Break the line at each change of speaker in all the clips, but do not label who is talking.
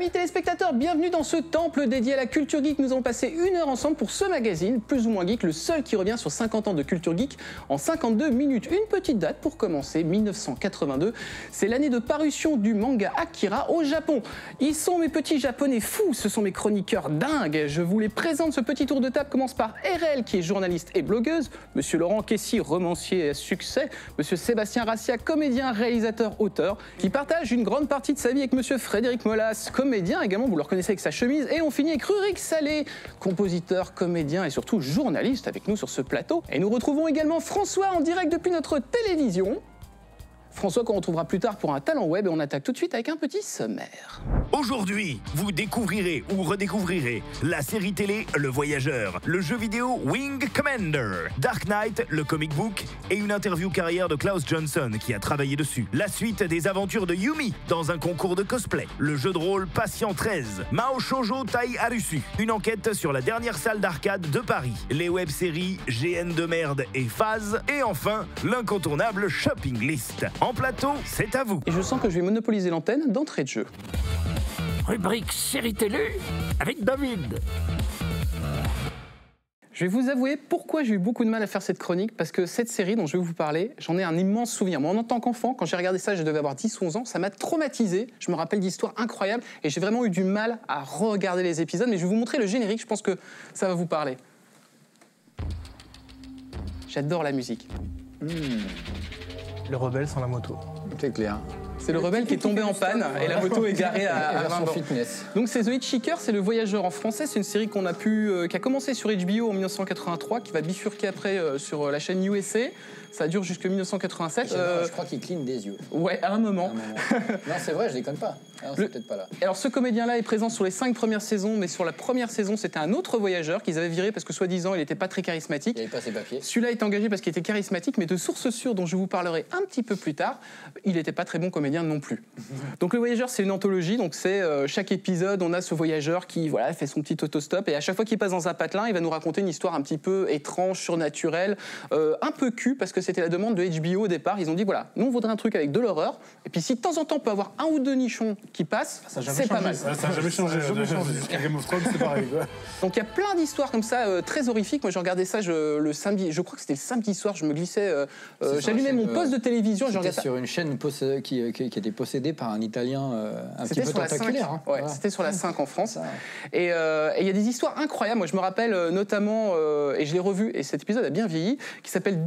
Amis téléspectateurs, bienvenue dans ce temple dédié à la culture geek. Nous allons passer une heure ensemble pour ce magazine, plus ou moins geek, le seul qui revient sur 50 ans de culture geek en 52 minutes. Une petite date pour commencer, 1982. C'est l'année de parution du manga Akira au Japon. Ils sont mes petits japonais fous, ce sont mes chroniqueurs dingues. Je vous les présente, ce petit tour de table commence par RL qui est journaliste et blogueuse, Monsieur Laurent Kessy, romancier à succès, Monsieur Sébastien Rassia, comédien, réalisateur, auteur, qui partage une grande partie de sa vie avec Monsieur Frédéric Molas, comédien également, vous le reconnaissez avec sa chemise, et on finit avec Rurik Salé, compositeur, comédien et surtout journaliste avec nous sur ce plateau. Et nous retrouvons également François en direct depuis notre télévision. François qu'on retrouvera plus tard pour un talent web et on attaque tout de suite avec un petit sommaire.
Aujourd'hui, vous découvrirez ou redécouvrirez la série télé Le Voyageur, le jeu vidéo Wing Commander, Dark Knight, le comic book et une interview carrière de Klaus Johnson qui a travaillé dessus. La suite des aventures de Yumi dans un concours de cosplay, le jeu de rôle Patient 13, Mao Shoujo Tai Arusu, une enquête sur la dernière salle d'arcade de Paris, les web-séries GN de merde et Phase et enfin l'incontournable Shopping List. En plateau, c'est à vous.
Et je sens que je vais monopoliser l'antenne d'entrée de jeu.
Rubrique série télé avec David.
Je vais vous avouer pourquoi j'ai eu beaucoup de mal à faire cette chronique, parce que cette série dont je vais vous parler, j'en ai un immense souvenir. Moi, en tant qu'enfant, quand j'ai regardé ça, je devais avoir 10 ou 11 ans, ça m'a traumatisé. Je me rappelle d'histoires incroyables et j'ai vraiment eu du mal à regarder les épisodes, mais je vais vous montrer le générique, je pense que ça va vous parler. J'adore la musique.
Le rebelle sans la moto.
C'est clair.
C'est le rebelle qui est tombé en panne et la moto est garée à 20 bornes.
Fitness.
Donc c'est The Hitchhiker, c'est le voyageur en français. C'est une série qui a commencé sur HBO en 1983, qui va bifurquer après sur la chaîne USA. Ça dure jusqu'en 1987.
Je crois qu'il cligne des yeux.
Ouais, à un moment.
Non, c'est vrai, je déconne pas. Alors, c'est peut-être pas là.
Alors ce comédien-là est présent sur les 5 premières saisons, mais sur la première saison, c'était un autre voyageur qu'ils avaient viré parce que soi-disant, il n'était pas très charismatique.
Il n'avait pas ses papiers.
Celui-là est engagé parce qu'il était charismatique, mais de sources sûres dont je vous parlerai un petit peu plus tard, il n'était pas très bon comédien non plus. Donc le voyageur, c'est une anthologie, donc c'est chaque épisode, on a ce voyageur qui fait son petit autostop et à chaque fois qu'il passe dans un patelin, il va nous raconter une histoire un petit peu étrange, surnaturelle, un peu cul, parce que c'était la demande de HBO au départ. Ils ont dit voilà, nous on voudrait un truc avec de l'horreur, et puis si de temps en temps on peut avoir un ou deux nichons qui passent, c'est pas mal.
Ça n'a jamais changé. Jusqu'à Game of Thrones, c'est pareil.
Donc il y a plein d'histoires comme ça, très horrifiques. Moi j'ai regardé ça le samedi, je crois que c'était le samedi soir, je me glissais, j'allumais mon poste de télévision et je regardais ça.
Sur une chaîne qui était possédée par un Italien un petit peu tentaculaire. Hein.
Ouais, c'était sur la 5 en France. Et il y a des histoires incroyables. Moi je me rappelle notamment, et je l'ai revu, et cet épisode a bien vieilli, qui s'appelle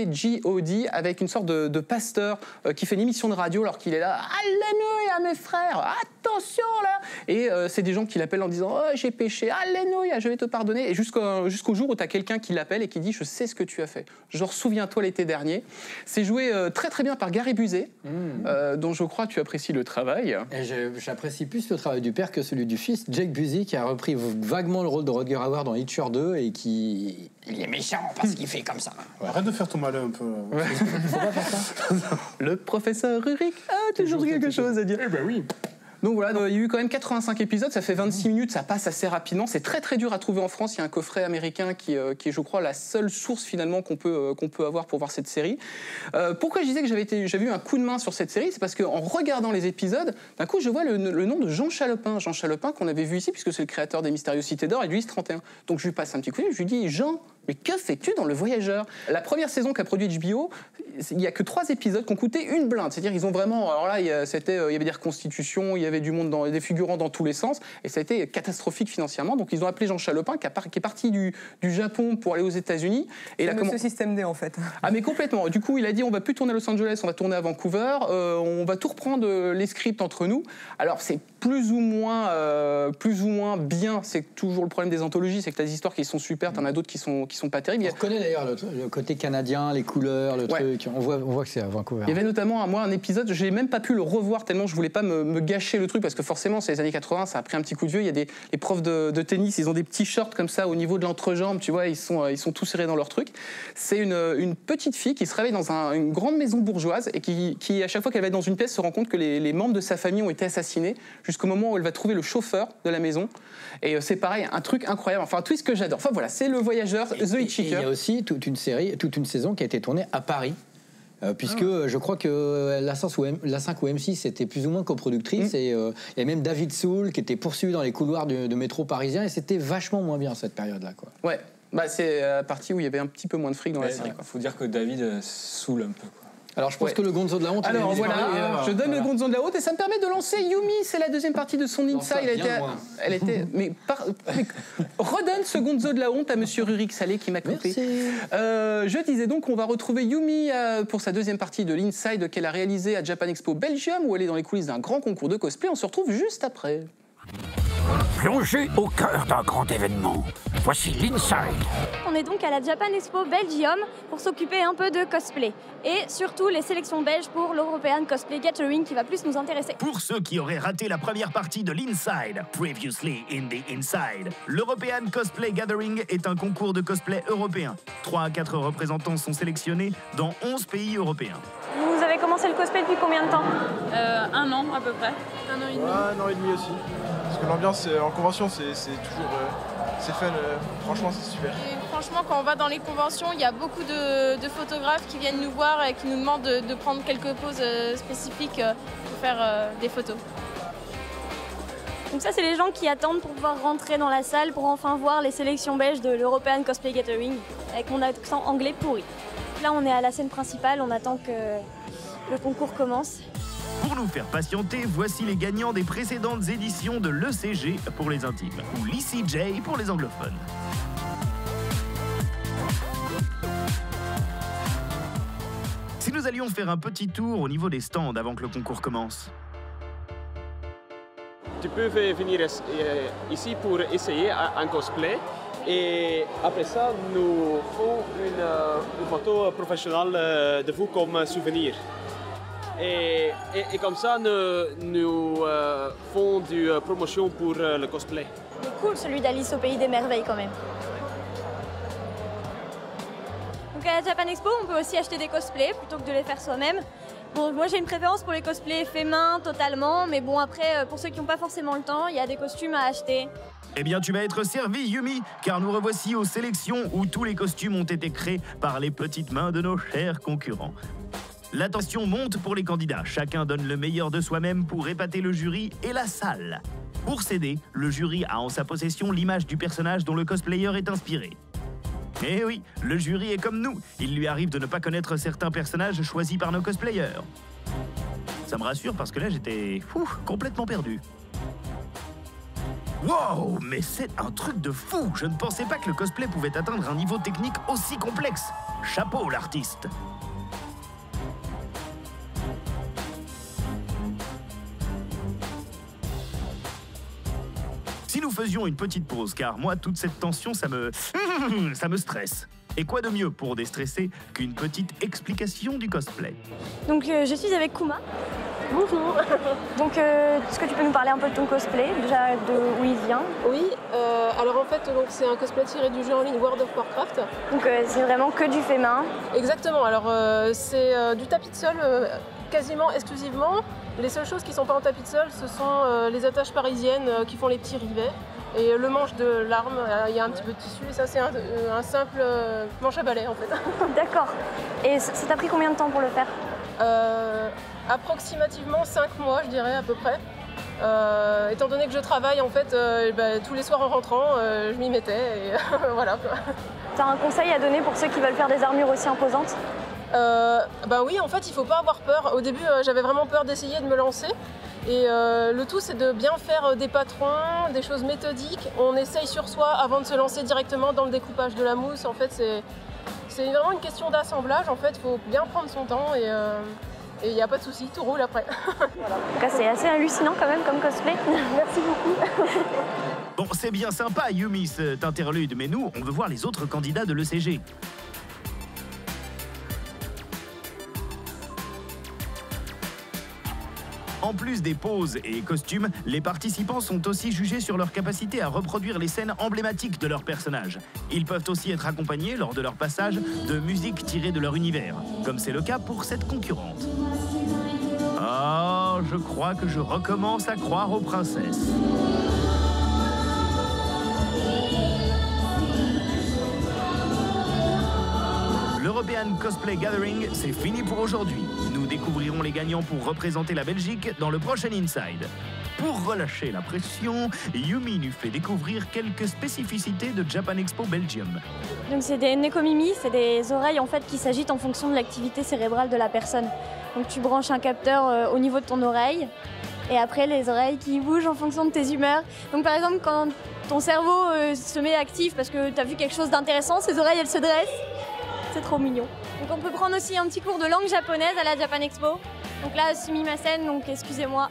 WGOD, avec une sorte de pasteur qui fait une émission de radio alors qu'il est là. Alléluia mes frères, attention là. Et c'est des gens qui l'appellent en disant oh j'ai péché, alléluia, je vais te pardonner. Et jusqu'au jour où tu as quelqu'un qui l'appelle et qui dit je sais ce que tu as fait. Genre souviens-toi l'été dernier. C'est joué très très bien par Gary Busey, dont je crois tu apprécies le travail.
Et j'apprécie plus le travail du père que celui du fils, Jake Busey, qui a repris vaguement le rôle de Rutger Hauer dans Hitcher 2 et qui il est méchant parce qu'il fait comme ça.
Ouais. Arrête de faire ton malin un peu.
Ouais. Faut pas faire ça.
Le professeur Rurik a toujours quelque chose à dire.
Eh ben oui.
Donc voilà, il y a eu quand même 85 épisodes, ça fait 26 minutes, ça passe assez rapidement. C'est très très dur à trouver en France. Il y a un coffret américain qui est, je crois, la seule source finalement qu'on peut avoir pour voir cette série. Pourquoi je disais que j'avais eu un coup de main sur cette série, c'est parce qu'en regardant les épisodes, d'un coup je vois le nom de Jean Chalopin. Jean Chalopin qu'on avait vu ici, puisque c'est le créateur des Mystérieuses Cités d'Or et du Is 31. Donc je lui passe un petit coup de fil, je lui dis Jean, mais que fais-tu dans Le Voyageur ? La première saison qu'a produit HBO, il n'y a que 3 épisodes qui ont coûté une blinde. C'est-à-dire ils ont vraiment... Alors là, il y avait des reconstitutions, il y avait du monde, des figurants dans tous les sens, et ça a été catastrophique financièrement. Donc ils ont appelé Jean Chalopin, qui est parti du Japon pour aller aux États-Unis. Et
c'est Monsieur Système D en fait.
Ah mais complètement. Du coup, il a dit on va plus tourner à Los Angeles, on va tourner à Vancouver, on va tout reprendre les scripts entre nous. Alors c'est plus ou moins bien. C'est toujours le problème des anthologies, c'est que tu as des histoires qui sont super, tu en as d'autres qui sont pas terribles.
On reconnaît d'ailleurs le côté canadien, les couleurs, le truc. On voit que c'est à Vancouver.
Il y avait notamment un épisode, j'ai même pas pu le revoir tellement je voulais pas me gâcher le truc, parce que forcément c'est les années 80, ça a pris un petit coup de vieux. Il y a les profs de tennis, ils ont des petits shorts comme ça au niveau de l'entrejambe, tu vois, ils sont tous serrés dans leur truc. C'est une petite fille qui se réveille dans une grande maison bourgeoise et qui à chaque fois qu'elle va dans une pièce se rend compte que les membres de sa famille ont été assassinés, jusqu'au moment où elle va trouver le chauffeur de la maison. Et c'est pareil, un truc incroyable, enfin un twist que j'adore. Enfin voilà, c'est Le Voyageur, The Hitchhiker.
Il y a aussi toute une saison qui a été tournée à Paris. puisque je crois que la 5 ou M6 était plus ou moins coproductrice et même David Soul qui était poursuivi dans les couloirs de métro parisien et c'était vachement moins bien cette période-là, quoi.
Ouais, bah, c'est la partie où il y avait un petit peu moins de fric dans la série.
Il faut dire que David saoule un peu, quoi.
Alors je pense que le Gonzo de la honte...
Alors voilà, je donne le Gonzo de la honte et ça me permet de lancer Yumi, c'est la deuxième partie de son Inside. Elle était mais redonne ce Gonzo de la honte à monsieur Rurik Salé qui m'a coupé. Je disais donc qu'on va retrouver Yumi pour sa deuxième partie de l'Inside qu'elle a réalisée à Japan Expo Belgium où elle est dans les coulisses d'un grand concours de cosplay. On se retrouve juste après.
Plongez au cœur d'un grand événement. Voici l'Inside.
On est donc à la Japan Expo Belgium pour s'occuper un peu de cosplay. Et surtout les sélections belges pour l'European Cosplay Gathering qui va plus nous intéresser.
Pour ceux qui auraient raté la première partie de l'Inside, Previously in the Inside, l'European Cosplay Gathering est un concours de cosplay européen. 3 à 4 représentants sont sélectionnés dans 11 pays européens.
Vous avez commencé le cosplay depuis combien de temps?
1 an à peu près. 1 an et demi.
Ouais, 1 an et demi aussi. Parce que l'ambiance en convention, c'est toujours... c'est fun, franchement c'est super.
Et franchement, quand on va dans les conventions, il y a beaucoup de photographes qui viennent nous voir et qui nous demandent de prendre quelques poses spécifiques pour faire des photos.
Donc ça, c'est les gens qui attendent pour pouvoir rentrer dans la salle pour enfin voir les sélections belges de l'European Cosplay Gathering avec mon accent anglais pourri. Là, on est à la scène principale, on attend que le concours commence.
Pour nous faire patienter, voici les gagnants des précédentes éditions de l'ECG pour les intimes, ou l'ECJ pour les anglophones. Si nous allions faire un petit tour au niveau des stands avant que le concours commence.
Tu peux venir ici pour essayer un cosplay. Et après ça, nous faisons une photo professionnelle de vous comme souvenir. Et comme ça, nous faisons du promotion pour le cosplay.
C'est cool celui d'Alice au Pays des Merveilles quand même. Donc à la Japan Expo, on peut aussi acheter des cosplays plutôt que de les faire soi-même. Bon, moi j'ai une préférence pour les cosplays faits main totalement, mais bon après, pour ceux qui n'ont pas forcément le temps, il y a des costumes à acheter.
Eh bien, tu vas être servi, Yumi, car nous revoici aux sélections où tous les costumes ont été créés par les petites mains de nos chers concurrents. La tension monte pour les candidats. Chacun donne le meilleur de soi-même pour épater le jury et la salle. Pour s'aider, le jury a en sa possession l'image du personnage dont le cosplayer est inspiré. Eh oui, le jury est comme nous. Il lui arrive de ne pas connaître certains personnages choisis par nos cosplayers. Ça me rassure parce que là, j'étais complètement perdu. Wow, mais c'est un truc de fou! Je ne pensais pas que le cosplay pouvait atteindre un niveau technique aussi complexe. Chapeau, l'artiste! Si nous faisions une petite pause, car moi, toute cette tension, ça me stresse. Et quoi de mieux pour déstresser qu'une petite explication du cosplay?
Donc je suis avec Kuma.
Bonjour.
Donc est-ce que tu peux nous parler un peu de ton cosplay, déjà de où il vient?
Oui, alors en fait c'est un cosplay tiré du jeu en ligne World of Warcraft.
Donc c'est vraiment que du fait main?
Exactement, alors c'est du tapis de sol quasiment exclusivement. Les seules choses qui ne sont pas en tapis de sol, ce sont les attaches parisiennes qui font les petits rivets. Et le manche de l'arme, il y a un petit peu de tissu, et ça c'est un simple manche à balai en fait.
D'accord. Et ça t'a pris combien de temps pour le faire?
Approximativement 5 mois je dirais à peu près. Étant donné que je travaille en fait tous les soirs en rentrant, je m'y mettais et voilà.
T'as un conseil à donner pour ceux qui veulent faire des armures aussi imposantes?
Oui, en fait il faut pas avoir peur. Au début j'avais vraiment peur d'essayer de me lancer. Et le tout c'est de bien faire des patrons, des choses méthodiques. On essaye sur soi avant de se lancer directement dans le découpage de la mousse. En fait c'est vraiment une question d'assemblage. En fait il faut bien prendre son temps et il n'y a pas de souci, tout roule après.
Voilà. En tout cas c'est assez hallucinant quand même comme cosplay. Merci beaucoup.
Bon, c'est bien sympa Yumi cet interlude, mais nous on veut voir les autres candidats de l'ECG. En plus des poses et costumes, les participants sont aussi jugés sur leur capacité à reproduire les scènes emblématiques de leur personnage. Ils peuvent aussi être accompagnés, lors de leur passage, de musique tirée de leur univers, comme c'est le cas pour cette concurrente. Ah, je crois que je recommence à croire aux princesses. European Cosplay Gathering, c'est fini pour aujourd'hui. Nous découvrirons les gagnants pour représenter la Belgique dans le prochain Inside. Pour relâcher la pression, Yumi nous fait découvrir quelques spécificités de Japan Expo Belgium.
Donc c'est des nekomimi, c'est des oreilles en fait qui s'agitent en fonction de l'activité cérébrale de la personne. Donc tu branches un capteur au niveau de ton oreille et après les oreilles qui bougent en fonction de tes humeurs. Donc par exemple quand ton cerveau se met actif parce que tu as vu quelque chose d'intéressant, ses oreilles elles se dressent. C'est trop mignon. Donc on peut prendre aussi un petit cours de langue japonaise à la Japan Expo. Donc là, sumimasen, donc excusez-moi.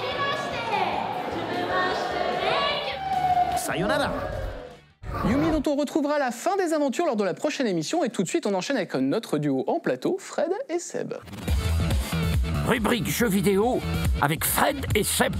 Sayonara.
Yumi dont on retrouvera la fin des aventures lors de la prochaine émission et tout de suite on enchaîne avec notre duo en plateau, Fred et Seb.
Rubrique jeux vidéo avec Fred et Seb.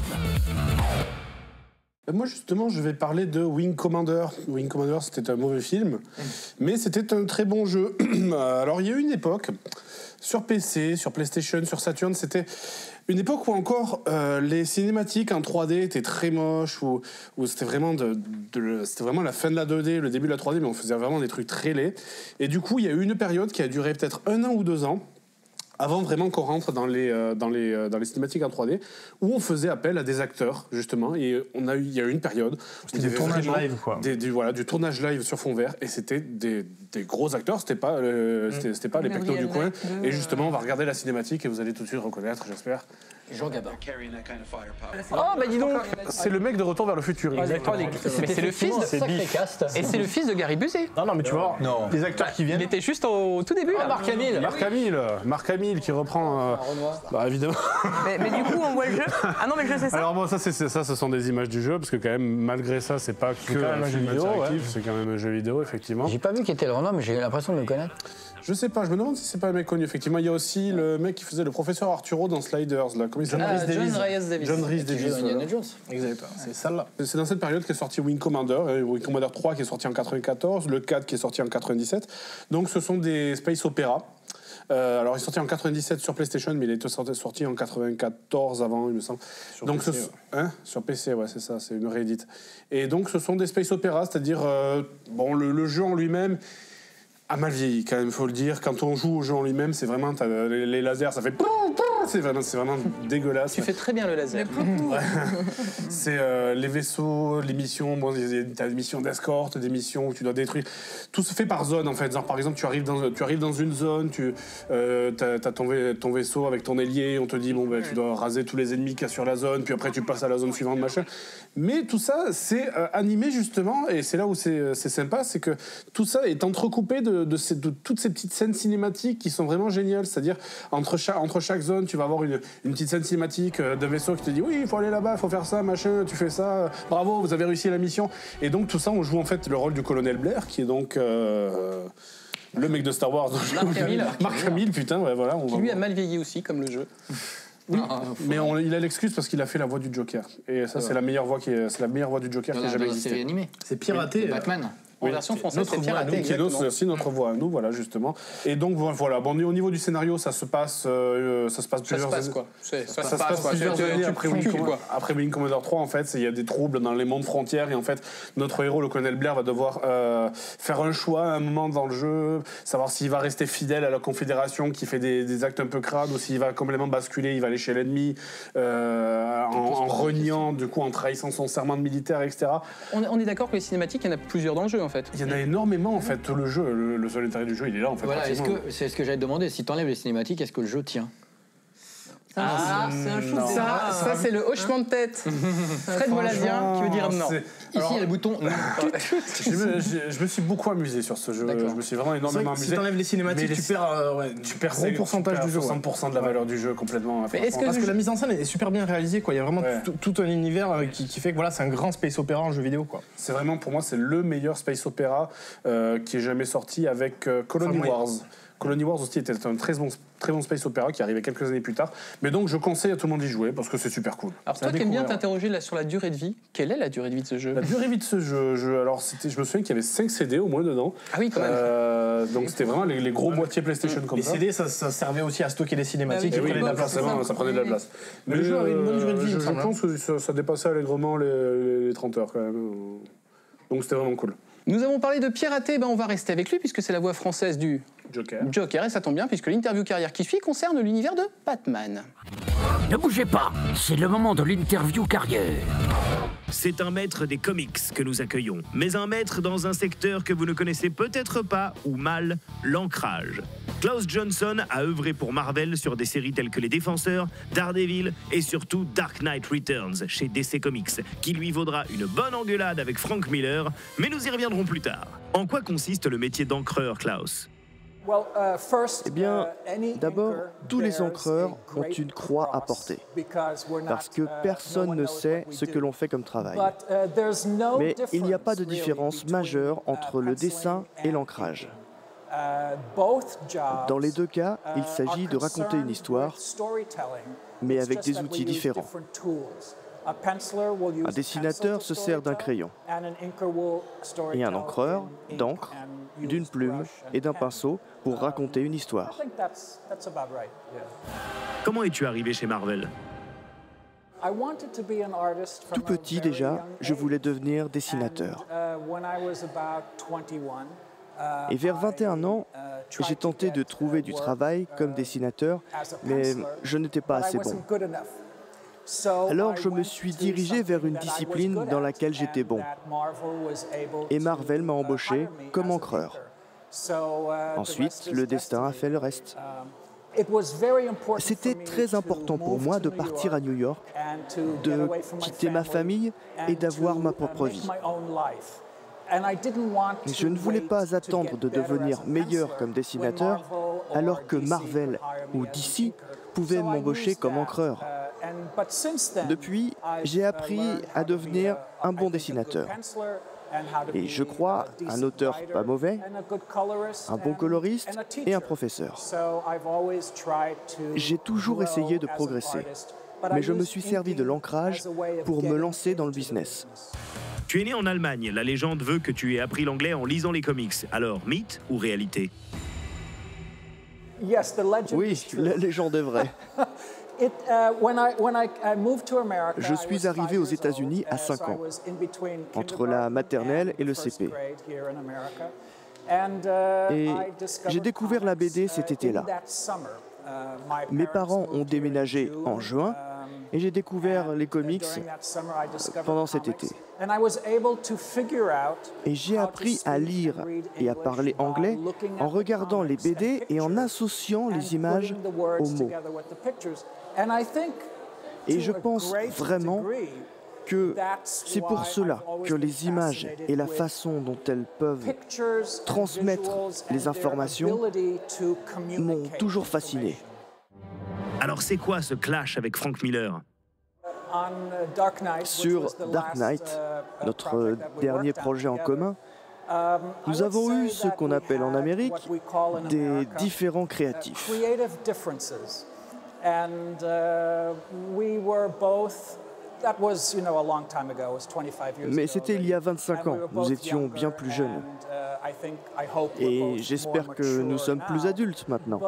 Moi, justement, je vais parler de Wing Commander. Wing Commander, c'était un mauvais film, mais c'était un très bon jeu. Alors, il y a eu une époque, sur PC, sur PlayStation, sur Saturn, c'était une époque où encore les cinématiques en 3D étaient très moches, où c'était vraiment, c'était vraiment la fin de la 2D, le début de la 3D, mais on faisait vraiment des trucs très laids. Et du coup, il y a eu une période qui a duré peut-être 1 an ou 2 ans, avant vraiment qu'on rentre dans les cinématiques en 3D, où on faisait appel à des acteurs, justement, et il y a eu une période...
C'était du tournage live, quoi.
Du tournage live sur fond vert, et c'était des gros acteurs, c'était pas les pecnos du coin, et justement, on va regarder la cinématique, et vous allez tout de suite reconnaître, j'espère.
Jean Gabin.
Oh bah dis donc.
C'est le mec de Retour vers le futur.
Mais c'est le fils de... Et c'est le fils de Gary Busey.
Non mais tu vois, les acteurs qui viennent...
Il était juste au tout début.
Marc Hamill qui reprend... Bah évidemment.
Mais du coup on voit le jeu. Ah non mais le jeu c'est ça.
Alors bon ça ce sont des images du jeu parce que quand même malgré ça c'est pas que un jeu vidéo, c'est quand même un jeu vidéo effectivement.
J'ai pas vu qui était le renom mais j'ai l'impression de le connaître.
Je sais pas, je me demande si c'est pas un mec connu. Effectivement, il y a aussi le mec qui faisait le professeur Arturo dans Sliders, là. Comment il s'appelle ? John Rhys Davies.
Indiana Jones.
Exactement, c'est celle-là.
C'est dans cette période qu'est sorti Wing Commander, Wing Commander 3 qui est sorti en 94, le 4 qui est sorti en 97. Donc ce sont des space opéra. Alors il est sorti en 97 sur PlayStation, mais il est sorti en 94 avant, il me semble. Sur PC, ouais, c'est ça, c'est une réédite. Et donc ce sont des space opéra, c'est-à-dire bon le jeu en lui-même a mal vieilli, quand même, faut le dire. Quand on joue au jeu en lui-même, c'est vraiment les lasers, ça fait c'est vraiment dégueulasse.
Tu fais très bien le laser.
C'est les vaisseaux, les missions. Bon, t'as des missions d'escorte, des missions où tu dois détruire. Tout se fait par zone en fait. Genre, par exemple, tu arrives dans une zone, t'as ton vaisseau avec ton ailier. On te dit bon tu dois raser tous les ennemis qu'il y a sur la zone. Puis après tu passes à la zone suivante, machin. Mais tout ça c'est animé justement, et c'est là où c'est sympa, c'est que tout ça est entrecoupé de toutes ces petites scènes cinématiques qui sont vraiment géniales. C'est-à-dire entre chaque zone, tu vas avoir une petite scène cinématique d'un vaisseau qui te dit oui, il faut aller là-bas, il faut faire ça, machin, tu fais ça, bravo, vous avez réussi la mission. Et donc tout ça, on joue en fait le rôle du colonel Blair, qui est donc le mec de Star Wars. Marc Hamill, putain, ouais, voilà.
Qui lui a mal vieilli aussi, comme le jeu.
Oui, mais il a l'excuse parce qu'il a fait la voix du Joker. Et ça, c'est la meilleure voix du Joker qui ait jamais existé.
C'est piraté.
Batman. En version française, c'est piraté.
C'est aussi notre voix à nous, voilà, justement. Et donc, voilà. Bon, au niveau du scénario, ça se passe plusieurs années après Wing Commander 3, en fait. Il y a des troubles dans les mondes frontières. Et en fait, notre héros, le colonel Blair, va devoir faire un choix à un moment dans le jeu, savoir s'il va rester fidèle à la Confédération qui fait des actes un peu crades, ou s'il va complètement basculer, il va aller chez l'ennemi en reniant, du coup, en trahissant son serment de militaire, etc.
On est d'accord que les cinématiques, il y en a plusieurs dans le jeu, en fait.
Il y en a énormément, en fait. Tout le jeu, le seul intérêt du jeu, il est là, en fait.
Voilà, c'est ce que j'allais te demander. Si tu enlèves les cinématiques, est-ce que le jeu tient ?
C'est un chou.
Ça, c'est le hochement de tête. Fred Molasien qui veut dire non.
Ici, il y a le bouton.
Je me suis beaucoup amusé sur ce jeu. Je me suis vraiment énormément amusé.
Si t'enlèves les cinématiques, tu perds
gros pourcentage du jeu, 60% de la valeur du jeu complètement.
Parce que la mise en scène est super bien réalisée, quoi. Il y a vraiment tout un univers qui fait que voilà, c'est un grand space opéra en jeu vidéo, quoi.
C'est vraiment, pour moi, c'est le meilleur space opéra qui est jamais sorti avec Colony Wars. Colony Wars aussi était un très bon space opéra qui arrivait quelques années plus tard. Mais donc je conseille à tout le monde d'y jouer parce que c'est super cool.
Alors toi qui aimes bien t'interroger là sur la durée de vie, quelle est la durée de vie de ce jeu ?
La durée de vie de ce jeu, alors je me souviens qu'il y avait 5 CD au moins dedans.
Ah oui quand même.
Donc c'était vraiment les gros boîtiers PlayStation comme ça.
Les CD ça servait aussi à stocker les cinématiques.
Ça prenait de la place.
Mais le jeu avait une bonne durée de vie.
Je pense que ça dépassait allègrement les 30 heures quand même. Donc c'était vraiment cool.
Nous avons parlé de pirater, on va rester avec lui puisque c'est la voix française du Joker, et ça tombe bien puisque l'interview carrière qui suit concerne l'univers de Batman.
Ne bougez pas, c'est le moment de l'interview carrière.
C'est un maître des comics que nous accueillons, mais un maître dans un secteur que vous ne connaissez peut-être pas ou mal, l'ancrage. Klaus Johnson a œuvré pour Marvel sur des séries telles que Les Défenseurs, Daredevil et surtout Dark Knight Returns chez DC Comics, qui lui vaudra une bonne engueulade avec Frank Miller, mais nous y reviendrons plus tard. En quoi consiste le métier d'encreur, Klaus ?
Eh bien, d'abord, tous les encreurs ont une croix à porter, parce que personne ne sait ce que l'on fait comme travail. Mais il n'y a pas de différence majeure entre le dessin et l'ancrage. Dans les deux cas, il s'agit de raconter une histoire, mais avec des outils différents. Un dessinateur se sert d'un crayon et un encreur d'encre, d'une plume et d'un pinceau pour raconter une histoire.
Comment es-tu arrivé chez Marvel ?
Tout petit déjà, je voulais devenir dessinateur. Et vers 21 ans, j'ai tenté de trouver du travail comme dessinateur, mais je n'étais pas assez bon. Alors je me suis dirigé vers une discipline dans laquelle j'étais bon. Et Marvel m'a embauché comme encreur. Ensuite, le destin a fait le reste. C'était très important pour moi de partir à New York, de quitter ma famille et d'avoir ma propre vie. Je ne voulais pas attendre de devenir meilleur comme dessinateur alors que Marvel ou DC pouvaient m'embaucher comme encreur. Depuis, j'ai appris à devenir un bon dessinateur. Et je crois un auteur pas mauvais, un bon coloriste et un professeur. J'ai toujours essayé de progresser, mais je me suis servi de l'ancrage pour me lancer dans le business.
Tu es né en Allemagne, la légende veut que tu aies appris l'anglais en lisant les comics. Alors, mythe ou réalité ?
Oui, la légende est vraie. Je suis arrivé aux États-Unis à 5 ans, entre la maternelle et le CP. Et j'ai découvert la BD cet été-là. Mes parents ont déménagé en juin et j'ai découvert les comics pendant cet été. Et j'ai appris à lire et à parler anglais en regardant les BD et en associant les images aux mots. Et je pense vraiment que c'est pour cela que les images et la façon dont elles peuvent transmettre les informations m'ont toujours fasciné.
Alors c'est quoi ce clash avec Frank Miller ?
Sur Dark Knight, notre dernier projet en commun, nous avons eu ce qu'on appelle en Amérique des différends créatifs. Mais c'était il y a 25 ans, nous étions bien plus jeunes. Et j'espère que nous sommes plus adultes maintenant.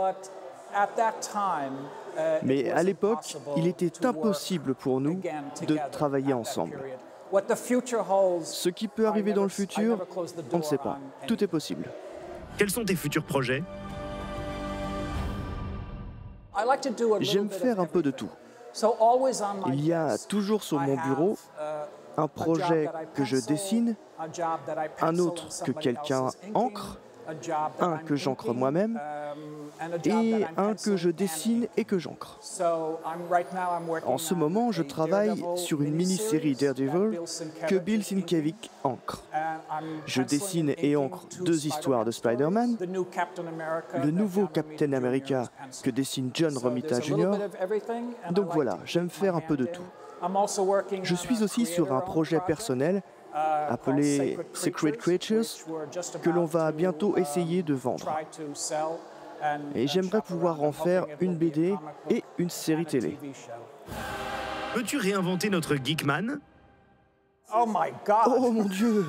Mais à l'époque, il était impossible pour nous de travailler ensemble. Ce qui peut arriver dans le futur, on ne sait pas. Tout est possible.
Quels sont tes futurs projets ?
J'aime faire un peu de tout. Il y a toujours sur mon bureau un projet que je dessine, un autre que quelqu'un encre, un que j'encre moi-même et un que je dessine et que j'encre. En ce moment, je travaille sur une mini-série Daredevil que Bill Sienkiewicz encre. Je dessine et encre 2 histoires de Spider-Man, le nouveau Captain America que dessine John Romita Jr. Donc voilà, j'aime faire un peu de tout. Je suis aussi sur un projet personnel appelé Secret Creatures, que l'on va bientôt essayer de vendre. Et j'aimerais pouvoir en faire une BD et une série télé.
Peux-tu réinventer notre Geekman ?
Oh mon Dieu!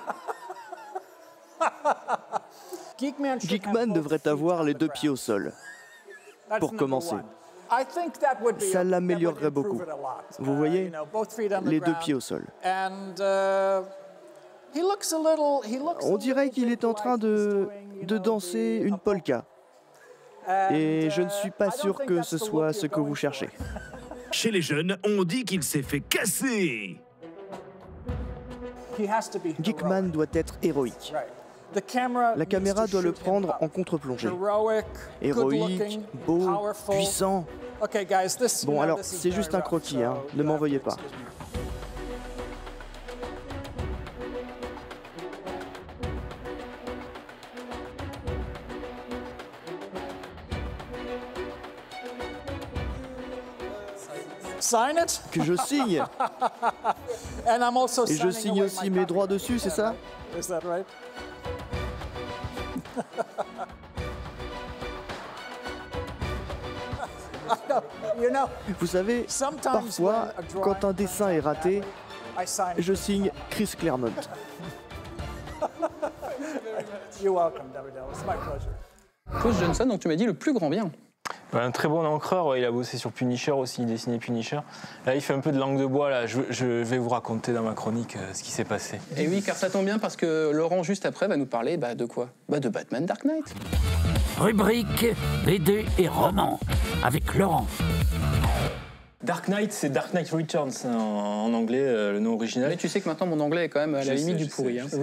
Geekman devrait avoir les 2 pieds au sol, pour commencer. Ça l'améliorerait beaucoup. Vous voyez, les 2 pieds au sol. On dirait qu'il est en train de danser une polka. Et je ne suis pas sûr que ce soit ce que vous cherchez.
Chez les jeunes, on dit qu'il s'est fait casser.
Geekman doit être héroïque. La caméra doit le prendre en contre-plongée. Héroïque, beau, puissant. Bon, alors, c'est juste un croquis, hein. Ne m'en veuillez pas. Que je signe. Et je signe aussi mes droits dessus, c'est ça? Vous savez, parfois, quand un dessin est raté, je signe Chris Claremont.
Klaus Johnson, donc tu m'as dit le plus grand bien.
Un très bon encreur, ouais, il a bossé sur Punisher aussi, il dessinait Punisher. Là, il fait un peu de langue de bois, là. Je vais vous raconter dans ma chronique ce qui s'est passé.
Et oui, car ça tombe bien parce que Laurent, juste après, va nous parler de quoi? De Batman Dark Knight.
Rubrique BD et romans avec Laurent.
Dark Knight, c'est Dark Knight Returns en anglais, le nom original.
Mais tu sais que maintenant mon anglais est quand même à la limite du pourri. Hein.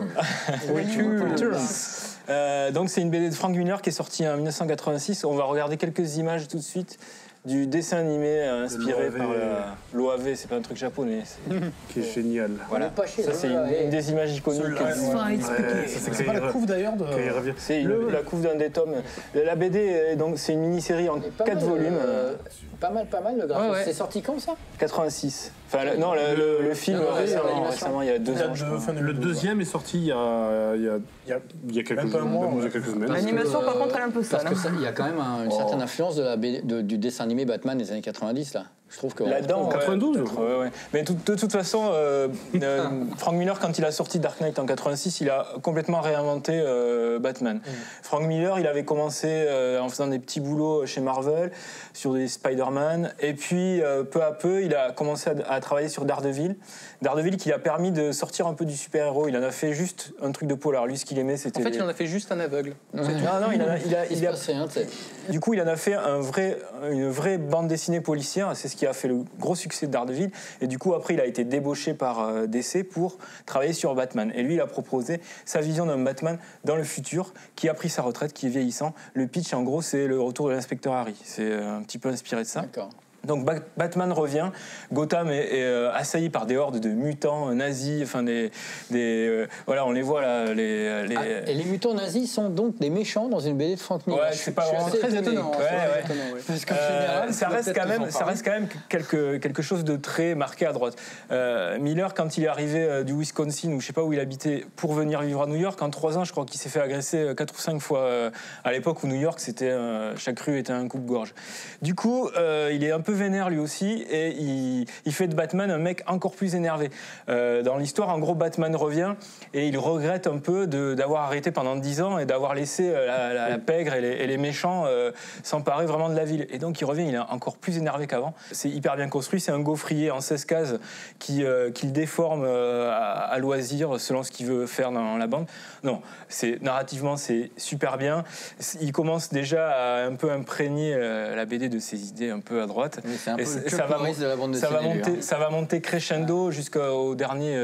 Returns. Donc c'est une BD de Frank Miller qui est sortie en 1986. On va regarder quelques images tout de suite du dessin animé inspiré par l'OAV, c'est pas un truc japonais.
Qui est génial.
Voilà. Ça c'est une des images iconiques.
C'est pas la couve d'ailleurs de...
C'est la couve d'un des tomes. La BD, donc c'est une mini-série en 4 volumes.
Pas mal le graphisme. Ouais. C'est sorti quand ça?
86. Enfin, le film récemment, il y a 2 ans.
Le deuxième est sorti il y a quelques semaines.
L'animation, par contre, elle est un peu sale.
Parce qu'il y a quand même une certaine influence du dessin animé Batman des années 90, là. Je trouve que...
Là-dedans,
92,
ouais. Mais de toute façon, Frank Miller, quand il a sorti Dark Knight en 86, il a complètement réinventé Batman. Frank Miller, il avait commencé en faisant des petits boulots chez Marvel, sur des Spider-Man, et puis peu à peu, il a commencé à travailler sur Daredevil. Daredevil qui a permis de sortir un peu du super-héros. Il en a fait juste un truc de polar. Lui, ce qu'il aimait, c'était...
En fait, il en a fait juste un aveugle.
Non, du coup, il en a fait une vraie bande dessinée policière. C'est ce qui a fait le gros succès de Daredevil. Et du coup, après, il a été débauché par DC pour travailler sur Batman. Et lui, il a proposé sa vision d'un Batman dans le futur, qui a pris sa retraite, qui est vieillissant. Le pitch, en gros, c'est le retour de l'inspecteur Harry. C'est un petit peu inspiré de ça.
D'accord.
Donc Batman revient, Gotham est assailli par des hordes de mutants nazis, enfin voilà, on les voit là.
Et les mutants nazis sont donc des méchants dans une BD de Frank Miller.
Ouais, c'est pas vraiment très étonnant.
Parce qu'en général,
ça reste quand même quelque chose de très marqué à droite. Miller, quand il est arrivé du Wisconsin, ou je sais pas où il habitait, pour venir vivre à New York, en 3 ans, je crois qu'il s'est fait agresser 4 ou 5 fois à l'époque où New York, chaque rue était un coupe-gorge. Du coup, il est un peu vénère lui aussi, et il fait de Batman un mec encore plus énervé. Dans l'histoire, en gros, Batman revient et il regrette un peu d'avoir arrêté pendant 10 ans et d'avoir laissé la pègre et les méchants s'emparer vraiment de la ville. Et donc il revient, il est encore plus énervé qu'avant. C'est hyper bien construit, c'est un gaufrier en 16 cases qu'il déforme à loisir selon ce qu'il veut faire dans la bande. Non, narrativement c'est super bien. Il commence déjà à un peu imprégner la BD de ses idées un peu à droite.
C'est un peu le Chuck Norris de la bande dessinée.
Ça va monter crescendo jusqu'au dernier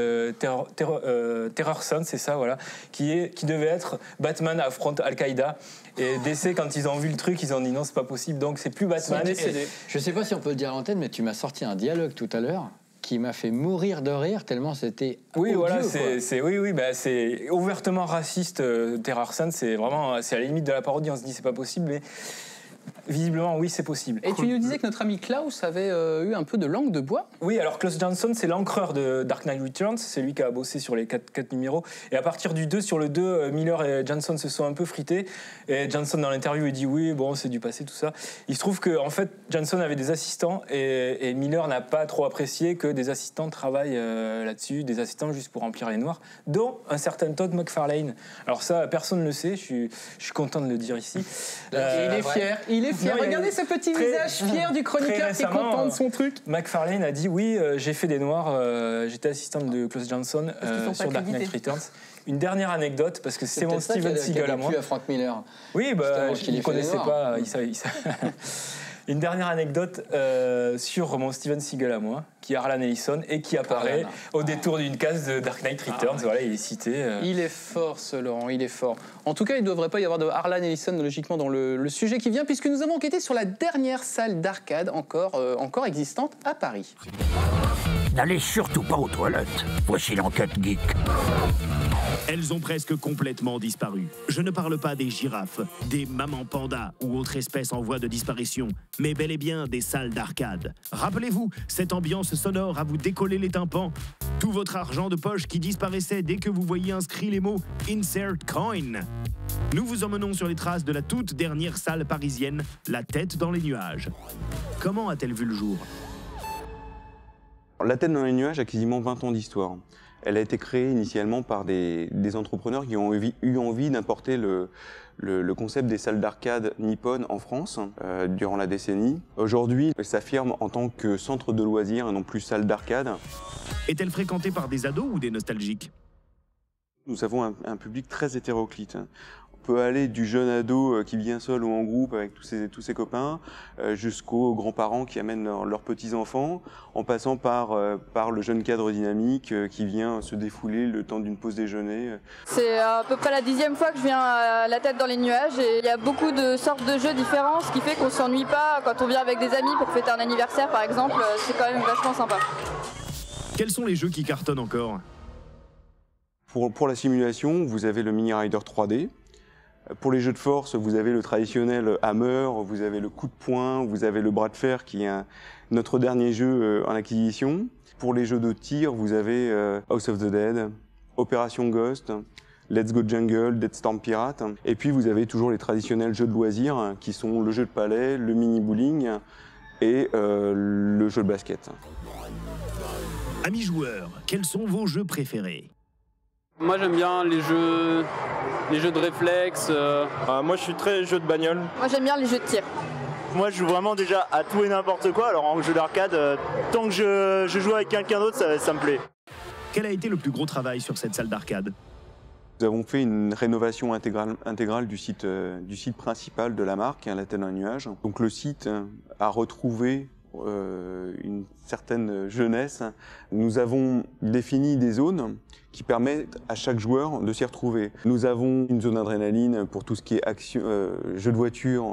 Terror Sun, c'est ça, voilà, qui devait être Batman affronte Al-Qaïda. Et DC, quand ils ont vu le truc, ils ont dit non, c'est pas possible, donc c'est plus Batman.
Je sais pas si on peut le dire à l'antenne, mais tu m'as sorti un dialogue tout à l'heure qui m'a fait mourir de rire tellement c'était
odieux,
voilà,
c'est ouvertement raciste. Terror Sun, c'est à la limite de la parodie. On se dit c'est pas possible, mais visiblement, oui, c'est possible.
Et tu nous disais que notre ami Klaus avait eu un peu de langue de bois.
Oui, alors Klaus Johnson, c'est l'encreur de Dark Knight Returns. C'est lui qui a bossé sur les 4 numéros. Et à partir du 2, sur le 2, Miller et Johnson se sont un peu frités. Et Johnson, dans l'interview, il dit oui, bon, c'est du passé, tout ça. Il se trouve qu'en fait, Johnson avait des assistants et Miller n'a pas trop apprécié que des assistants travaillent là-dessus, des assistants juste pour remplir les noirs, dont un certain Todd McFarlane. Alors ça, personne ne le sait, je suis content de le dire ici.
Il est fier. fier. Regardez ce petit visage fier du chroniqueur qui est content de son truc.
McFarlane a dit oui, j'ai fait des noirs, j'étais assistante de Klaus Johnson sur Dark Knight Returns. Une dernière anecdote, parce que c'est mon Steven Seagal à moi.
À Frank Miller.
Oui, bah, je ne connaissais pas. Une dernière anecdote sur mon Steven Seagal à moi, qui est Harlan Ellison et qui apparaît au détour d'une case de Dark Knight Returns. Voilà, il est cité.
Il est fort, ce Laurent, il est fort. En tout cas, il ne devrait pas y avoir de Harlan Ellison, logiquement, dans le sujet qui vient, puisque nous avons enquêté sur la dernière salle d'arcade encore existante à Paris.
N'allez surtout pas aux toilettes. Voici l'enquête geek.
Elles ont presque complètement disparu. Je ne parle pas des girafes, des mamans pandas ou autres espèces en voie de disparition, mais bel et bien des salles d'arcade. Rappelez-vous, cette ambiance sonore à vous décoller les tympans, tout votre argent de poche qui disparaissait dès que vous voyiez inscrit les mots « Insert Coin ». Nous vous emmenons sur les traces de la toute dernière salle parisienne, la tête dans les nuages. Comment a-t-elle vu le jour ?
La tête dans les nuages a quasiment 20 ans d'histoire. Elle a été créée initialement par des entrepreneurs qui ont eu envie d'importer le concept des salles d'arcade nippones en France durant la décennie. Aujourd'hui, elle s'affirme en tant que centre de loisirs et non plus salle d'arcade.
Est-elle fréquentée par des ados ou des nostalgiques ?
Nous avons un public très hétéroclite. On peut aller du jeune ado qui vient seul ou en groupe avec tous ses copains, jusqu'aux grands-parents qui amènent leurs petits-enfants, en passant par le jeune cadre dynamique qui vient se défouler le temps d'une pause déjeuner.
C'est à peu près la 10e fois que je viens à la tête dans les nuages et il y a beaucoup de sortes de jeux différents, ce qui fait qu'on ne s'ennuie pas quand on vient avec des amis pour fêter un anniversaire par exemple, c'est quand même vachement sympa.
Quels sont les jeux qui cartonnent encore ?
Pour la simulation, vous avez le Mini Rider 3D. Pour les jeux de force, vous avez le traditionnel Hammer, vous avez le coup de poing, vous avez le bras de fer qui est notre dernier jeu en acquisition. Pour les jeux de tir, vous avez House of the Dead, Operation Ghost, Let's Go Jungle, Dead Storm Pirate. Et puis vous avez toujours les traditionnels jeux de loisirs qui sont le jeu de palais, le mini bowling et le jeu de basket.
Amis joueurs, quels sont vos jeux préférés ?
Moi j'aime bien les jeux de réflexe.
Moi je suis très jeu de bagnole.
Moi j'aime bien les jeux de tir.
Moi je joue vraiment déjà à tout et n'importe quoi, alors en jeu d'arcade, tant que je joue avec quelqu'un d'autre, ça me plaît.
Quel a été le plus gros travail sur cette salle d'arcade ?
Nous avons fait une rénovation intégrale du site principal de la marque, la tête dans les nuages. Donc le site a retrouvé une certaine jeunesse. Nous avons défini des zones qui permettent à chaque joueur de s'y retrouver. Nous avons une zone adrénaline pour tout ce qui est action, jeu de voiture,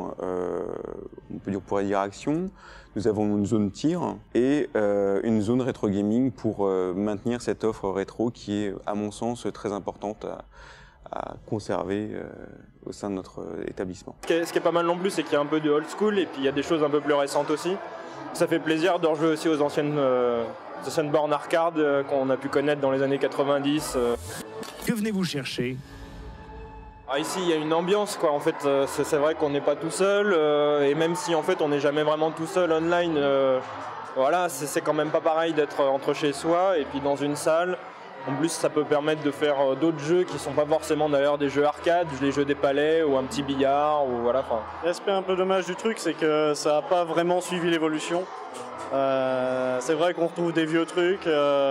on pourrait dire action. Nous avons une zone tir et une zone rétro gaming pour maintenir cette offre rétro qui est, à mon sens, très importante à conserver au sein de notre établissement.
Ce qui est pas mal non plus, c'est qu'il y a un peu de old school et puis il y a des choses un peu plus récentes aussi. Ça fait plaisir de rejouer aussi aux anciennes bornes arcade qu'on a pu connaître dans les années 90.
Que venez-vous chercher ?
Ici, il y a une ambiance, quoi. En fait, c'est vrai qu'on n'est pas tout seul, et même si en fait on n'est jamais vraiment tout seul online, voilà, c'est quand même pas pareil d'être entre chez soi et puis dans une salle. En plus, ça peut permettre de faire d'autres jeux qui sont pas forcément d'ailleurs des jeux arcade, les jeux des palais ou un petit billard ou voilà.
L'aspect un peu dommage du truc, c'est que ça n'a pas vraiment suivi l'évolution. C'est vrai qu'on retrouve des vieux trucs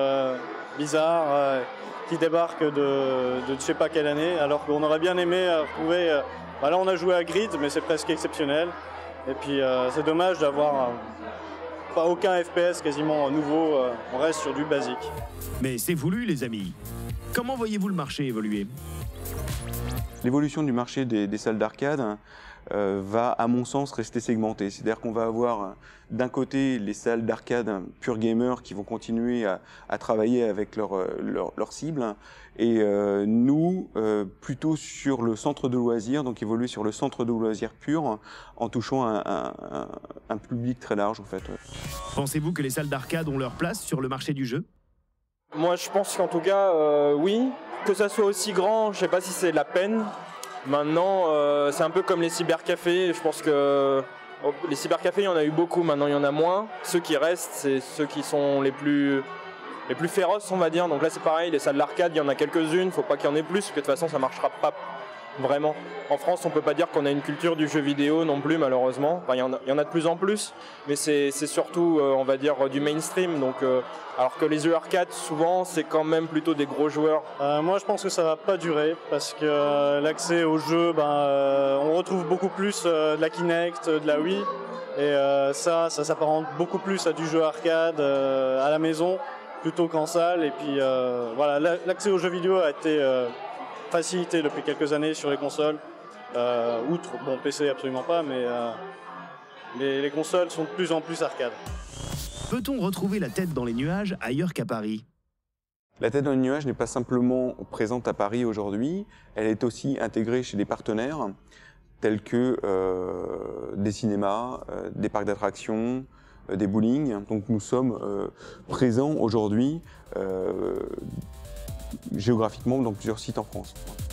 bizarres qui débarquent de je sais pas quelle année, alors qu'on aurait bien aimé retrouver. Là, on a joué à Grid, mais c'est presque exceptionnel. Et puis, c'est dommage d'avoir pas aucun FPS quasiment nouveau. On reste sur du basique.
Mais c'est voulu, les amis. Comment voyez-vous le marché évoluer ?
L'évolution du marché des salles d'arcade va, à mon sens, rester segmentée. C'est-à-dire qu'on va avoir d'un côté les salles d'arcade pure gamer qui vont continuer à travailler avec leur cible et nous, plutôt sur le centre de loisirs, donc évoluer sur le centre de loisirs pur en touchant un public très large en fait.
Pensez-vous que les salles d'arcade ont leur place sur le marché du jeu ?
Moi je pense qu'en tout cas oui, que ça soit aussi grand, je sais pas si c'est la peine. Maintenant c'est un peu comme les cybercafés, je pense que les cybercafés il y en a eu beaucoup, maintenant il y en a moins. Ceux qui restent c'est ceux qui sont les plus féroces on va dire, donc là c'est pareil, les salles d'arcade il y en a quelques-unes, faut pas qu'il y en ait plus parce que de toute façon ça marchera pas vraiment. En France, on peut pas dire qu'on a une culture du jeu vidéo non plus, malheureusement. Enfin, il y en a de plus en plus, mais c'est surtout, on va dire, du mainstream. Donc, alors que les jeux arcade, souvent, c'est quand même plutôt des gros joueurs.
Moi, je pense que ça va pas durer parce que l'accès au jeu, on retrouve beaucoup plus de la Kinect, de la Wii. Et ça s'apparente beaucoup plus à du jeu arcade à la maison plutôt qu'en salle. Et puis voilà, l'accès aux jeux vidéo a été facilité depuis quelques années sur les consoles. Outre, bon, PC absolument pas, mais les consoles sont de plus en plus arcades.
Peut-on retrouver la tête dans les nuages ailleurs qu'à Paris?
La tête dans les nuages n'est pas simplement présente à Paris aujourd'hui, elle est aussi intégrée chez des partenaires tels que des cinémas, des parcs d'attractions, des bowling. Donc nous sommes présents aujourd'hui géographiquement dans plusieurs sites en France.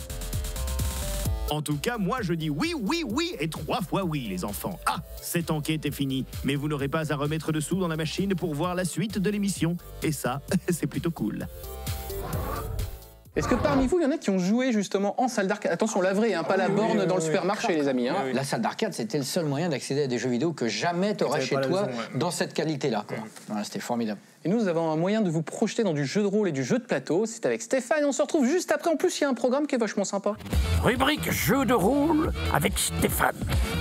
En tout cas, moi je dis oui, oui, oui et 3 fois oui, les enfants. Ah, cette enquête est finie, mais vous n'aurez pas à remettre de sous dans la machine pour voir la suite de l'émission. Et ça, c'est plutôt cool.
Est-ce que parmi vous, il y en a qui ont joué justement en salle d'arcade? Attention, la vraie, pas la borne dans le supermarché, les amis.
La salle d'arcade, c'était le seul moyen d'accéder à des jeux vidéo que jamais tu aurais chez toi dans cette qualité-là. Voilà, c'était formidable.
Et nous avons un moyen de vous projeter dans du jeu de rôle et du jeu de plateau. C'est avec Stéphane. On se retrouve juste après. En plus, il y a un programme qui est vachement sympa.
Rubrique jeu de rôle avec Stéphane.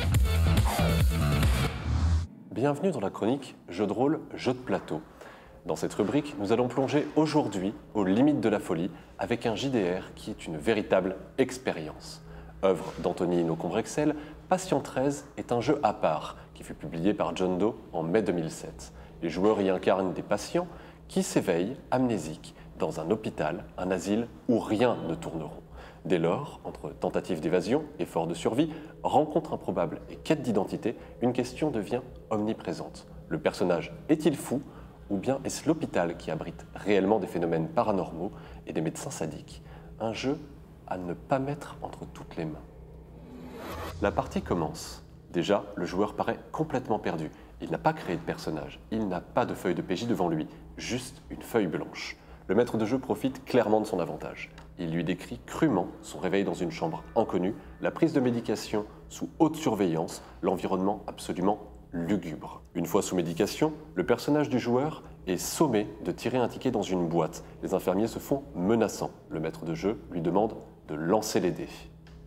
Bienvenue dans la chronique jeu de rôle, jeu de plateau. Dans cette rubrique, nous allons plonger aujourd'hui aux limites de la folie avec un JDR qui est une véritable expérience. Œuvre d'Anthony Hinault-Combrexel, Patient 13 est un jeu à part qui fut publié par John Doe en mai 2007. Les joueurs y incarnent des patients qui s'éveillent amnésiques dans un hôpital, un asile où rien ne tourne rond. Dès lors, entre tentative d'évasion, effort de survie, rencontre improbable et quête d'identité, une question devient omniprésente. Le personnage est-il fou ? Ou bien est-ce l'hôpital qui abrite réellement des phénomènes paranormaux et des médecins sadiques? Un jeu à ne pas mettre entre toutes les mains. La partie commence. Déjà, le joueur paraît complètement perdu. Il n'a pas créé de personnage, il n'a pas de feuille de PJ devant lui, juste une feuille blanche. Le maître de jeu profite clairement de son avantage. Il lui décrit crûment son réveil dans une chambre inconnue, la prise de médication sous haute surveillance, l'environnement absolument lugubre. Une fois sous médication, le personnage du joueur est sommé de tirer un ticket dans une boîte. Les infirmiers se font menaçants. Le maître de jeu lui demande de lancer les dés.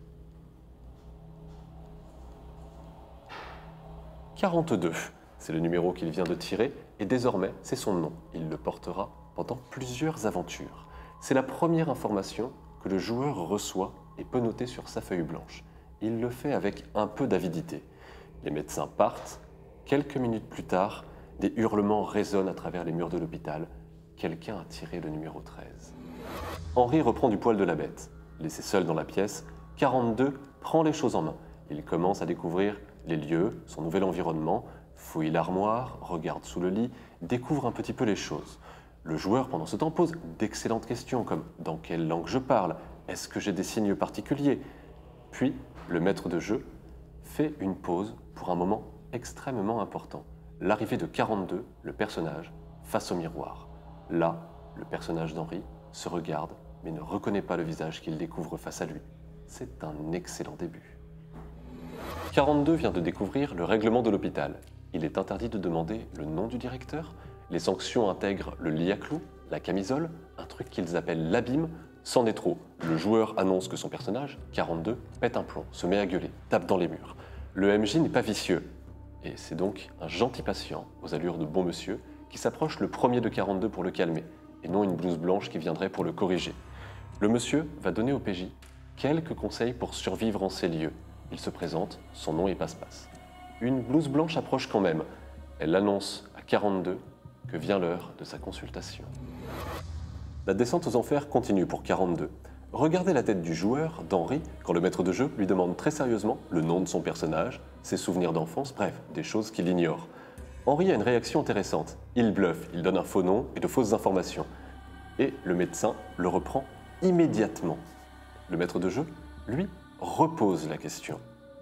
42, c'est le numéro qu'il vient de tirer et désormais c'est son nom. Il le portera pendant plusieurs aventures. C'est la première information que le joueur reçoit et peut noter sur sa feuille blanche. Il le fait avec un peu d'avidité. Les médecins partent. Quelques minutes plus tard, des hurlements résonnent à travers les murs de l'hôpital. Quelqu'un a tiré le numéro 13. Henri reprend du poil de la bête. Laissé seul dans la pièce, 42 prend les choses en main. Il commence à découvrir les lieux, son nouvel environnement, fouille l'armoire, regarde sous le lit, découvre un petit peu les choses. Le joueur, pendant ce temps, pose d'excellentes questions comme « Dans quelle langue je parle ? Est-ce que j'ai des signes particuliers ?» Puis, le maître de jeu fait une pause pour un moment extrêmement important. L'arrivée de 42, le personnage, face au miroir. Là, le personnage d'Henri se regarde, mais ne reconnaît pas le visage qu'il découvre face à lui. C'est un excellent début. 42 vient de découvrir le règlement de l'hôpital. Il est interdit de demander le nom du directeur. Les sanctions intègrent le lit à clous, la camisole, un truc qu'ils appellent l'abîme. C'en est trop. Le joueur annonce que son personnage, 42, pète un plomb, se met à gueuler, tape dans les murs. Le MJ n'est pas vicieux. Et c'est donc un gentil patient, aux allures de bon monsieur, qui s'approche le premier de 42 pour le calmer, et non une blouse blanche qui viendrait pour le corriger. Le monsieur va donner au PJ quelques conseils pour survivre en ces lieux. Il se présente, son nom est Passe-Passe. Une blouse blanche approche quand même. Elle annonce à 42 que vient l'heure de sa consultation. La descente aux enfers continue pour 42. Regardez la tête du joueur, d'Henri, quand le maître de jeu lui demande très sérieusement le nom de son personnage, ses souvenirs d'enfance, bref, des choses qu'il ignore. Henri a une réaction intéressante. Il bluffe, il donne un faux nom et de fausses informations. Et le médecin le reprend immédiatement. Le maître de jeu, lui, repose la question.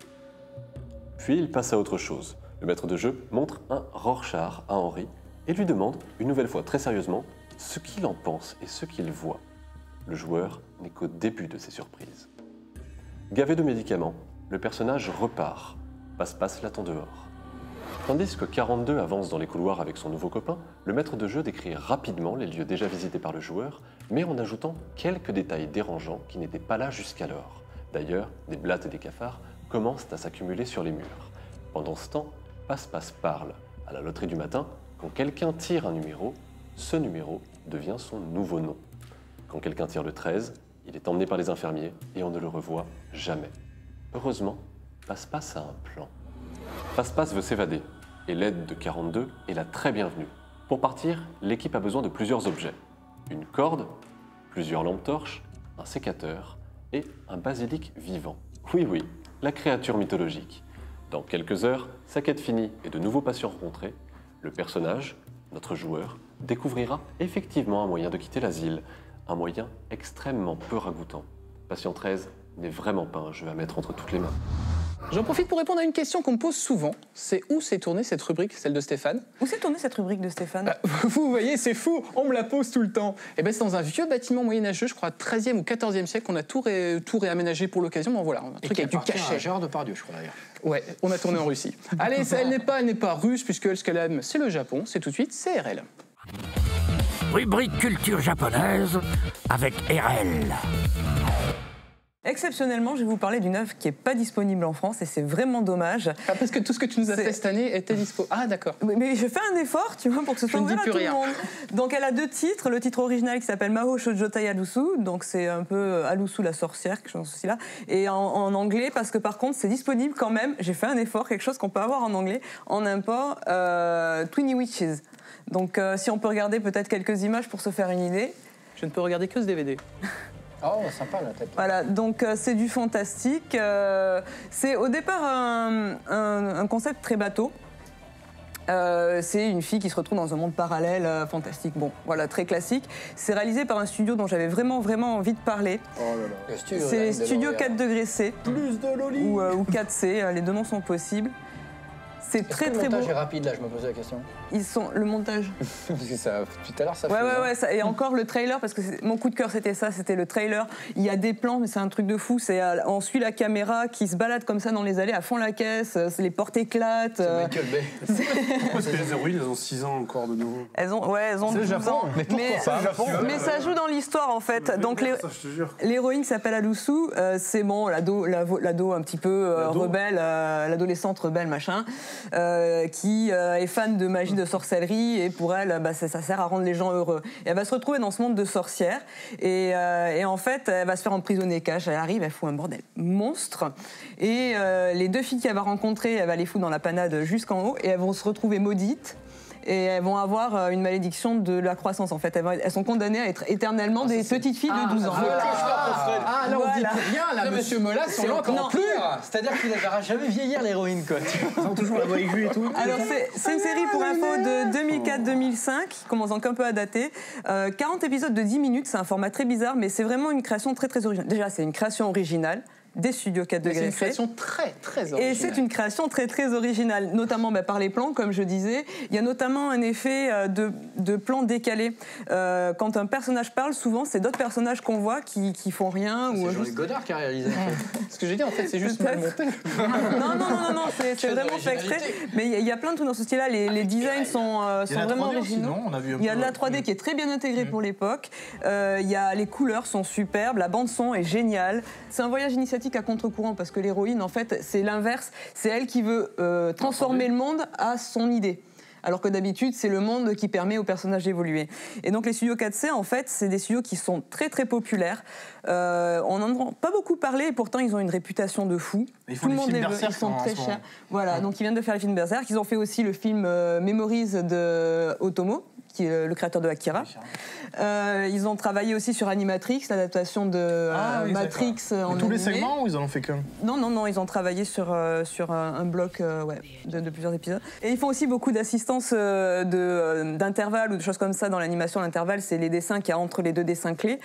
Puis il passe à autre chose. Le maître de jeu montre un Rorschach à Henri et lui demande, une nouvelle fois très sérieusement, ce qu'il en pense et ce qu'il voit. Le joueur n'est qu'au début de ses surprises. Gavé de médicaments, le personnage repart. Passe-passe l'attend dehors. Tandis que 42 avance dans les couloirs avec son nouveau copain, le maître de jeu décrit rapidement les lieux déjà visités par le joueur, mais en ajoutant quelques détails dérangeants qui n'étaient pas là jusqu'alors. D'ailleurs, des blattes et des cafards commencent à s'accumuler sur les murs. Pendant ce temps, Passe-passe parle. À la loterie du matin, quand quelqu'un tire un numéro, ce numéro devient son nouveau nom. Quand quelqu'un tire le 13, il est emmené par les infirmiers et on ne le revoit jamais. Heureusement, Passe-passe a un plan. Passe-passe veut s'évader et l'aide de 42 est la très bienvenue. Pour partir, l'équipe a besoin de plusieurs objets. Une corde, plusieurs lampes torches, un sécateur et un basilic vivant. Oui, la créature mythologique. Dans quelques heures, sa quête finie et de nouveaux patients rencontrés, le personnage, notre joueur, découvrira effectivement un moyen de quitter l'asile, un moyen extrêmement peu ragoûtant. Patient 13 n'est vraiment pas un jeu à mettre entre toutes les mains.
J'en profite pour répondre à une question qu'on me pose souvent. C'est où s'est tournée cette rubrique, celle de Stéphane?
Où s'est tournée cette rubrique de Stéphane?
Vous voyez, c'est fou, on me la pose tout le temps. Et ben c'est dans un vieux bâtiment moyenâgeux, je crois 13e ou 14e siècle, qu'on a tout réaménagé pour l'occasion. Bon voilà, un truc avec du cachet.
Gérard Depardieu, je crois d'ailleurs.
Ouais, on a tourné en Russie. Allez, elle n'est pas russe, puisque ce qu'elle aime, c'est le Japon. C'est tout de suite, c'est RL.
Rubrique culture japonaise avec RL.
Exceptionnellement, je vais vous parler d'une œuvre qui n'est pas disponible en France et c'est vraiment dommage.
Ah, parce que tout ce que tu nous as fait cette année était dispo. Ah, d'accord.
Mais je fais un effort, tu vois, pour que ce soit ouvert à tout le monde. Donc elle a 2 titres. Le titre original qui s'appelle Mahou Shoujotai Alusu, donc c'est un peu Alusu la sorcière, quelque chose aussi là. Et en anglais, parce que par contre c'est disponible quand même, j'ai fait un effort, quelque chose qu'on peut avoir en anglais, en import, Twinny Witches. Donc si on peut regarder peut-être quelques images pour se faire une idée.
Je ne peux regarder que ce DVD.
Oh, sympa la tête.
Voilà, donc c'est du fantastique. C'est au départ un concept très bateau. C'est une fille qui se retrouve dans un monde parallèle fantastique. Bon, voilà, très classique. C'est réalisé par un studio dont j'avais vraiment envie de parler.
Oh là là.
C'est les studios 4 degrés C.
Plus de Loli.
Ou 4C, les deux noms sont possibles. C'est très beau.
Le montage est rapide là, je me posais la question.
Le montage.
Parce que ça, tout à l'heure ça.
Ouais. Et encore le trailer, parce que mon coup de cœur c'était ça, c'était le trailer. Il y a des plans, mais c'est un truc de fou. On suit la caméra qui se balade comme ça dans les allées à fond la caisse. Les portes éclatent.
C'est Michael Bay.
Pourquoi est-ce que les héroïnes elles ont 6 ans encore de nouveau?
Elles ont 12 ans.
Mais pourquoi pas
Mais ça joue dans l'histoire en fait. Donc l'héroïne s'appelle Alusu. C'est bon, l'ado un petit peu rebelle, l'adolescente rebelle machin. Qui est fan de magie, de sorcellerie, et pour elle, ça sert à rendre les gens heureux. Et elle va se retrouver dans ce monde de sorcières, et en fait, elle va se faire emprisonner cash. Elle arrive, elle fout un bordel monstre, et les 2 filles qu'elle va rencontrer, elle va les foutre dans la panade jusqu'en haut, et elles vont se retrouver maudites. Et elles vont avoir une malédiction de la croissance, en fait. Elles sont condamnées à être éternellement des petites filles de 12 ans.
Là, on dit rien, là, monsieur Molas, c'est encore pire. C'est-à-dire qu'il ne verra jamais vieillir l'héroïne, quoi.
Ils ont toujours la voix aiguë et tout.
Alors, c'est une série, pour info, de 2004-2005, qui commence donc un peu à dater. 40 épisodes de 10 minutes, c'est un format très bizarre, mais c'est vraiment une création très, très originale. Déjà, c'est une création originale des studios 4 degrés.
C'est une création très, très originale.
Et c'est une création très, très originale, notamment par les plans, comme je disais. Il y a notamment un effet de plan décalé. Quand un personnage parle, souvent, c'est d'autres personnages qu'on voit qui font rien.
C'est Jean-Luc Godard qui a réalisé.
Ce que j'ai dit, en fait, c'est juste mal monté.
Non, c'est vraiment fait exprès. Mais il y a plein de trucs dans ce style-là. Les designs sont vraiment originaux. Il y a de la 3D qui est très bien intégrée pour l'époque. Les couleurs sont superbes. La bande-son est géniale. C'est un voyage initiatique à contre-courant, parce que l'héroïne, en fait, c'est l'inverse. C'est elle qui veut transformer le monde à son idée. Alors que d'habitude, c'est le monde qui permet aux personnages d'évoluer. Et donc les studios 4C, en fait, c'est des studios qui sont très très populaires. On n'en entend pas beaucoup parler, et pourtant ils ont une réputation de fou.
Tout le monde les veut,
ils sont très chers. Voilà, donc ils viennent de faire le film Berserk. Ils ont fait aussi le film Memories de Otomo, qui est le créateur de Akira. Ils ont travaillé aussi sur Animatrix, l'adaptation de Matrix en
tous les
animé.
segments, ou ils en ont fait qu'un?
Non, ils ont travaillé sur un bloc de plusieurs épisodes. Et ils font aussi beaucoup d'assistance d'intervalle ou de choses comme ça dans l'animation. L'intervalle, c'est les dessins qu'il y a entre les 2 dessins clés,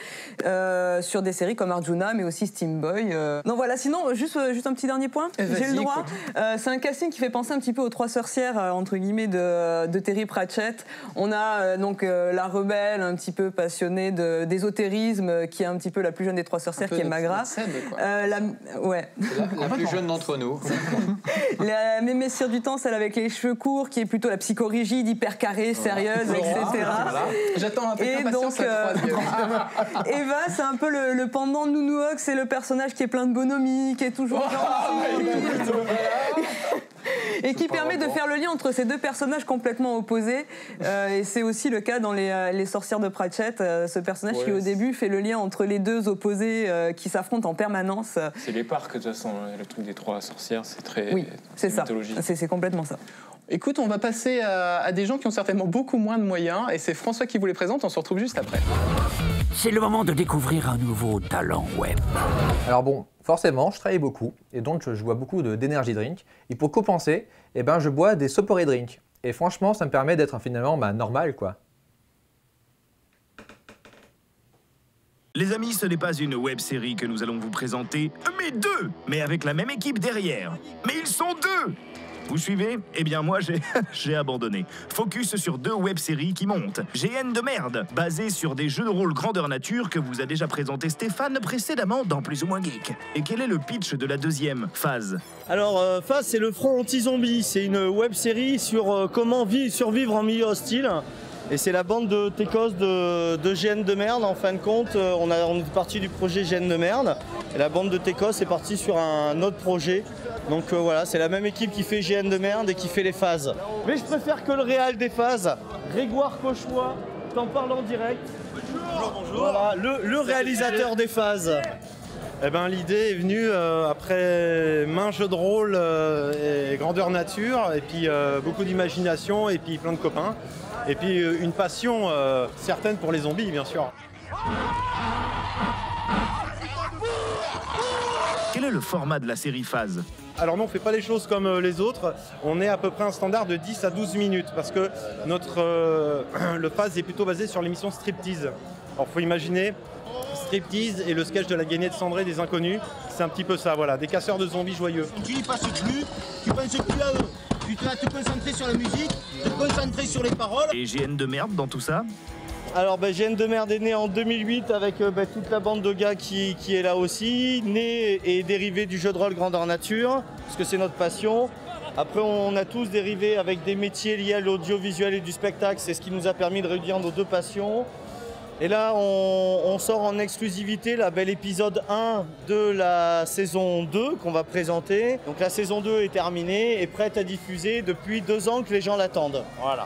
sur des séries comme Arjuna, mais aussi Steam Boy. Non, voilà, sinon, juste un petit dernier point, j'ai le droit. C'est un casting qui fait penser un petit peu aux 3 sorcières, entre guillemets, de Terry Pratchett. On a a donc la rebelle, un petit peu passionnée d'ésotérisme, qui est un petit peu la plus jeune des trois sorcières, qui est Magra.
La plus jeune d'entre nous.
La Mémessire du temps, celle avec les cheveux courts, qui est plutôt la psychorigide, hyper carrée, sérieuse, etc.
Voilà. J'attends avec impatience la troisième.
Eva, c'est un peu le pendant de Nounouok, c'est le personnage qui est plein de bonhomie, qui est toujours et qui permet de faire le lien entre ces deux personnages complètement opposés. Et c'est aussi le cas dans les sorcières de Pratchett, ce personnage qui au début fait le lien entre les deux opposés qui s'affrontent en permanence.
C'est les parcs de toute façon, le truc des trois sorcières, c'est très
c'est ça,
mythologique.
c'est complètement ça.
Écoute, on va passer à des gens qui ont certainement beaucoup moins de moyens, et c'est François qui vous les présente, on se retrouve juste après.
C'est le moment de découvrir un nouveau talent web.
Alors bon, forcément, je travaille beaucoup, et donc je bois beaucoup d'énergie drink, et pour compenser, je bois des soporé drink. Et franchement, ça me permet d'être finalement normal, quoi.
Les amis, ce n'est pas une web-série que nous allons vous présenter, mais deux, mais avec la même équipe derrière. Mais ils sont deux! Vous suivez? Eh bien moi j'ai abandonné. Focus sur deux web-séries qui montent. GN de merde, basée sur des jeux de rôle grandeur nature que vous a déjà présenté Stéphane précédemment dans Plus ou moins Geek. Et quel est le pitch de la deuxième phase?
Alors phase, c'est le front anti-zombie. C'est une web-série sur comment survivre en milieu hostile. Et c'est la bande de Técos de GN de merde. En fin de compte, on est parti du projet GN de merde. Et la bande de Técos est partie sur un autre projet. Donc voilà, c'est la même équipe qui fait GN de merde et qui fait les phases. Mais je préfère que le réal des phases, Grégoire Cauchois, t'en parle en direct. Bonjour. Voilà, le réalisateur des phases.
Eh ben, l'idée est venue après maints jeux de rôle et grandeur nature, et puis beaucoup d'imagination, et puis plein de copains. Et puis une passion certaine pour les zombies, bien sûr.
Quel est le format de la série Phase?
Alors non, on ne fait pas les choses comme les autres. On est à peu près un standard de 10 à 12 minutes, parce que le Phase est plutôt basé sur l'émission Striptease. Alors il faut imaginer Striptease et le sketch de la gagnée de Cendrée des Inconnus. C'est un petit peu ça, voilà, des casseurs de zombies joyeux.
Tu n'y passes plus, tu penses plus à eux. Tu dois te concentrer sur la musique, te concentrer sur les paroles.
Et GN de merde dans tout ça?
Alors GN de merde est né en 2008 avec toute la bande de gars qui est là aussi, né et dérivé du jeu de rôle grandeur nature, parce que c'est notre passion. Après on a tous dérivé avec des métiers liés à l'audiovisuel et du spectacle, c'est ce qui nous a permis de réunir nos deux passions. Et là on sort en exclusivité la belle épisode 1 de la saison 2 qu'on va présenter. Donc la saison 2 est terminée et prête à diffuser depuis 2 ans que les gens l'attendent. Voilà.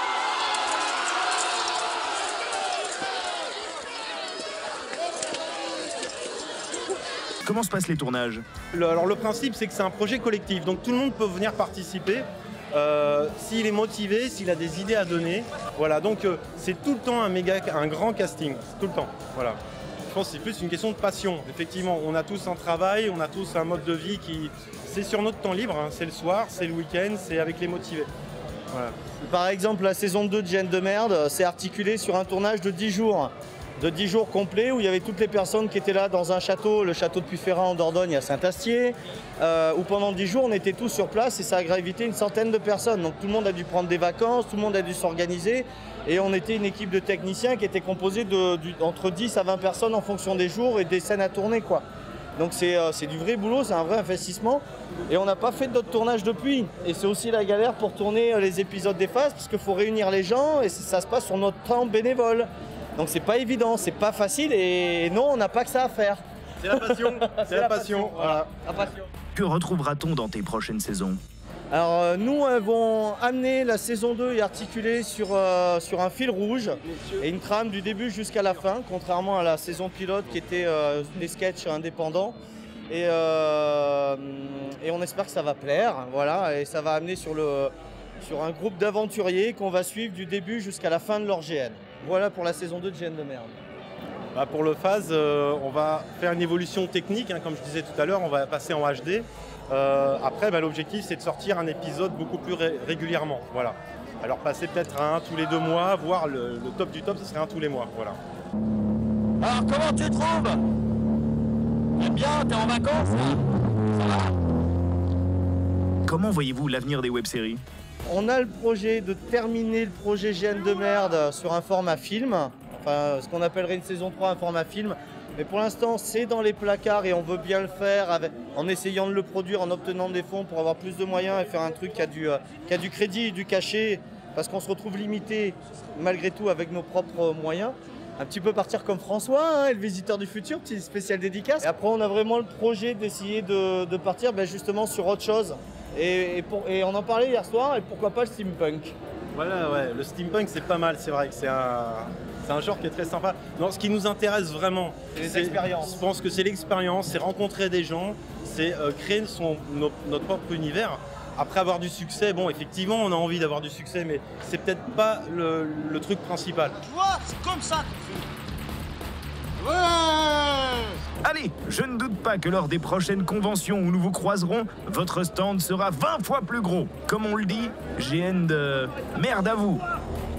Comment se passent les tournages?
Alors le principe, c'est que c'est un projet collectif, donc tout le monde peut venir participer. S'il est motivé, s'il a des idées à donner, voilà. Donc c'est tout le temps un grand casting, tout le temps. Voilà. Je pense que c'est plus une question de passion. Effectivement, on a tous un travail, on a tous un mode de vie qui, c'est sur notre temps libre. Hein. C'est le soir, c'est le week-end, c'est avec les motivés. Voilà.
Par exemple, la saison 2 de GN de merde, c'est articulé sur un tournage de 10 jours. De 10 jours complets où il y avait toutes les personnes qui étaient là dans un château, le château de Puyferrand en Dordogne à Saint-Astier, où pendant 10 jours on était tous sur place et ça a gravité une centaine de personnes. Donc tout le monde a dû prendre des vacances, tout le monde a dû s'organiser et on était une équipe de techniciens qui était composée entre 10 à 20 personnes en fonction des jours et des scènes à tourner, quoi. Donc c'est du vrai boulot, c'est un vrai investissement et on n'a pas fait d'autres tournages depuis. Et c'est aussi la galère pour tourner les épisodes des phases parce qu'il faut réunir les gens et ça se passe sur notre temps bénévole. Donc c'est pas évident, c'est pas facile et non, on n'a pas que ça à faire.
C'est la passion, c'est la passion. Voilà.
La passion.
Que retrouvera-t-on dans tes prochaines saisons?
Alors nous vont amener la saison 2 et articuler sur un fil rouge et une trame du début jusqu'à la fin, contrairement à la saison pilote qui était des sketchs indépendants. Et on espère que ça va plaire, voilà, et ça va amener sur un groupe d'aventuriers qu'on va suivre du début jusqu'à la fin de leur GN. Voilà pour la saison 2 de GN de merde.
Bah pour le Phase, on va faire une évolution technique, hein, comme je disais tout à l'heure, on va passer en HD. Après, l'objectif c'est de sortir un épisode beaucoup plus régulièrement. Voilà. Alors passer peut-être à un tous les 2 mois, voire le top du top, ce serait un tous les mois. Voilà.
Alors comment tu te trouves? Bien, t'es en vacances là? Ça va?
Comment voyez-vous l'avenir des web-séries?
On a le projet de terminer le projet GN de merde sur un format film, enfin ce qu'on appellerait une saison 3, un format film. Mais pour l'instant, c'est dans les placards et on veut bien le faire en essayant de le produire, en obtenant des fonds pour avoir plus de moyens et faire un truc qui a du crédit et du cachet, parce qu'on se retrouve limité malgré tout avec nos propres moyens. Un petit peu partir comme François, hein, le visiteur du futur, petit spécial dédicace. Et après, on a vraiment le projet d'essayer de partir justement sur autre chose. Et on en parlait hier soir, et pourquoi pas le steampunk.
Voilà, ouais, le steampunk c'est pas mal, c'est vrai que c'est un genre qui est très sympa. Non, ce qui nous intéresse vraiment,
c'est les expériences.
Je pense que c'est l'expérience, c'est rencontrer des gens, c'est créer notre propre univers. Après avoir du succès, bon, effectivement, on a envie d'avoir du succès, mais c'est peut-être pas le truc principal.
Tu vois, c'est comme ça. Ouais.
Allez, je ne doute pas que lors des prochaines conventions où nous vous croiserons, votre stand sera 20 fois plus gros. Comme on le dit, GN de merde à vous.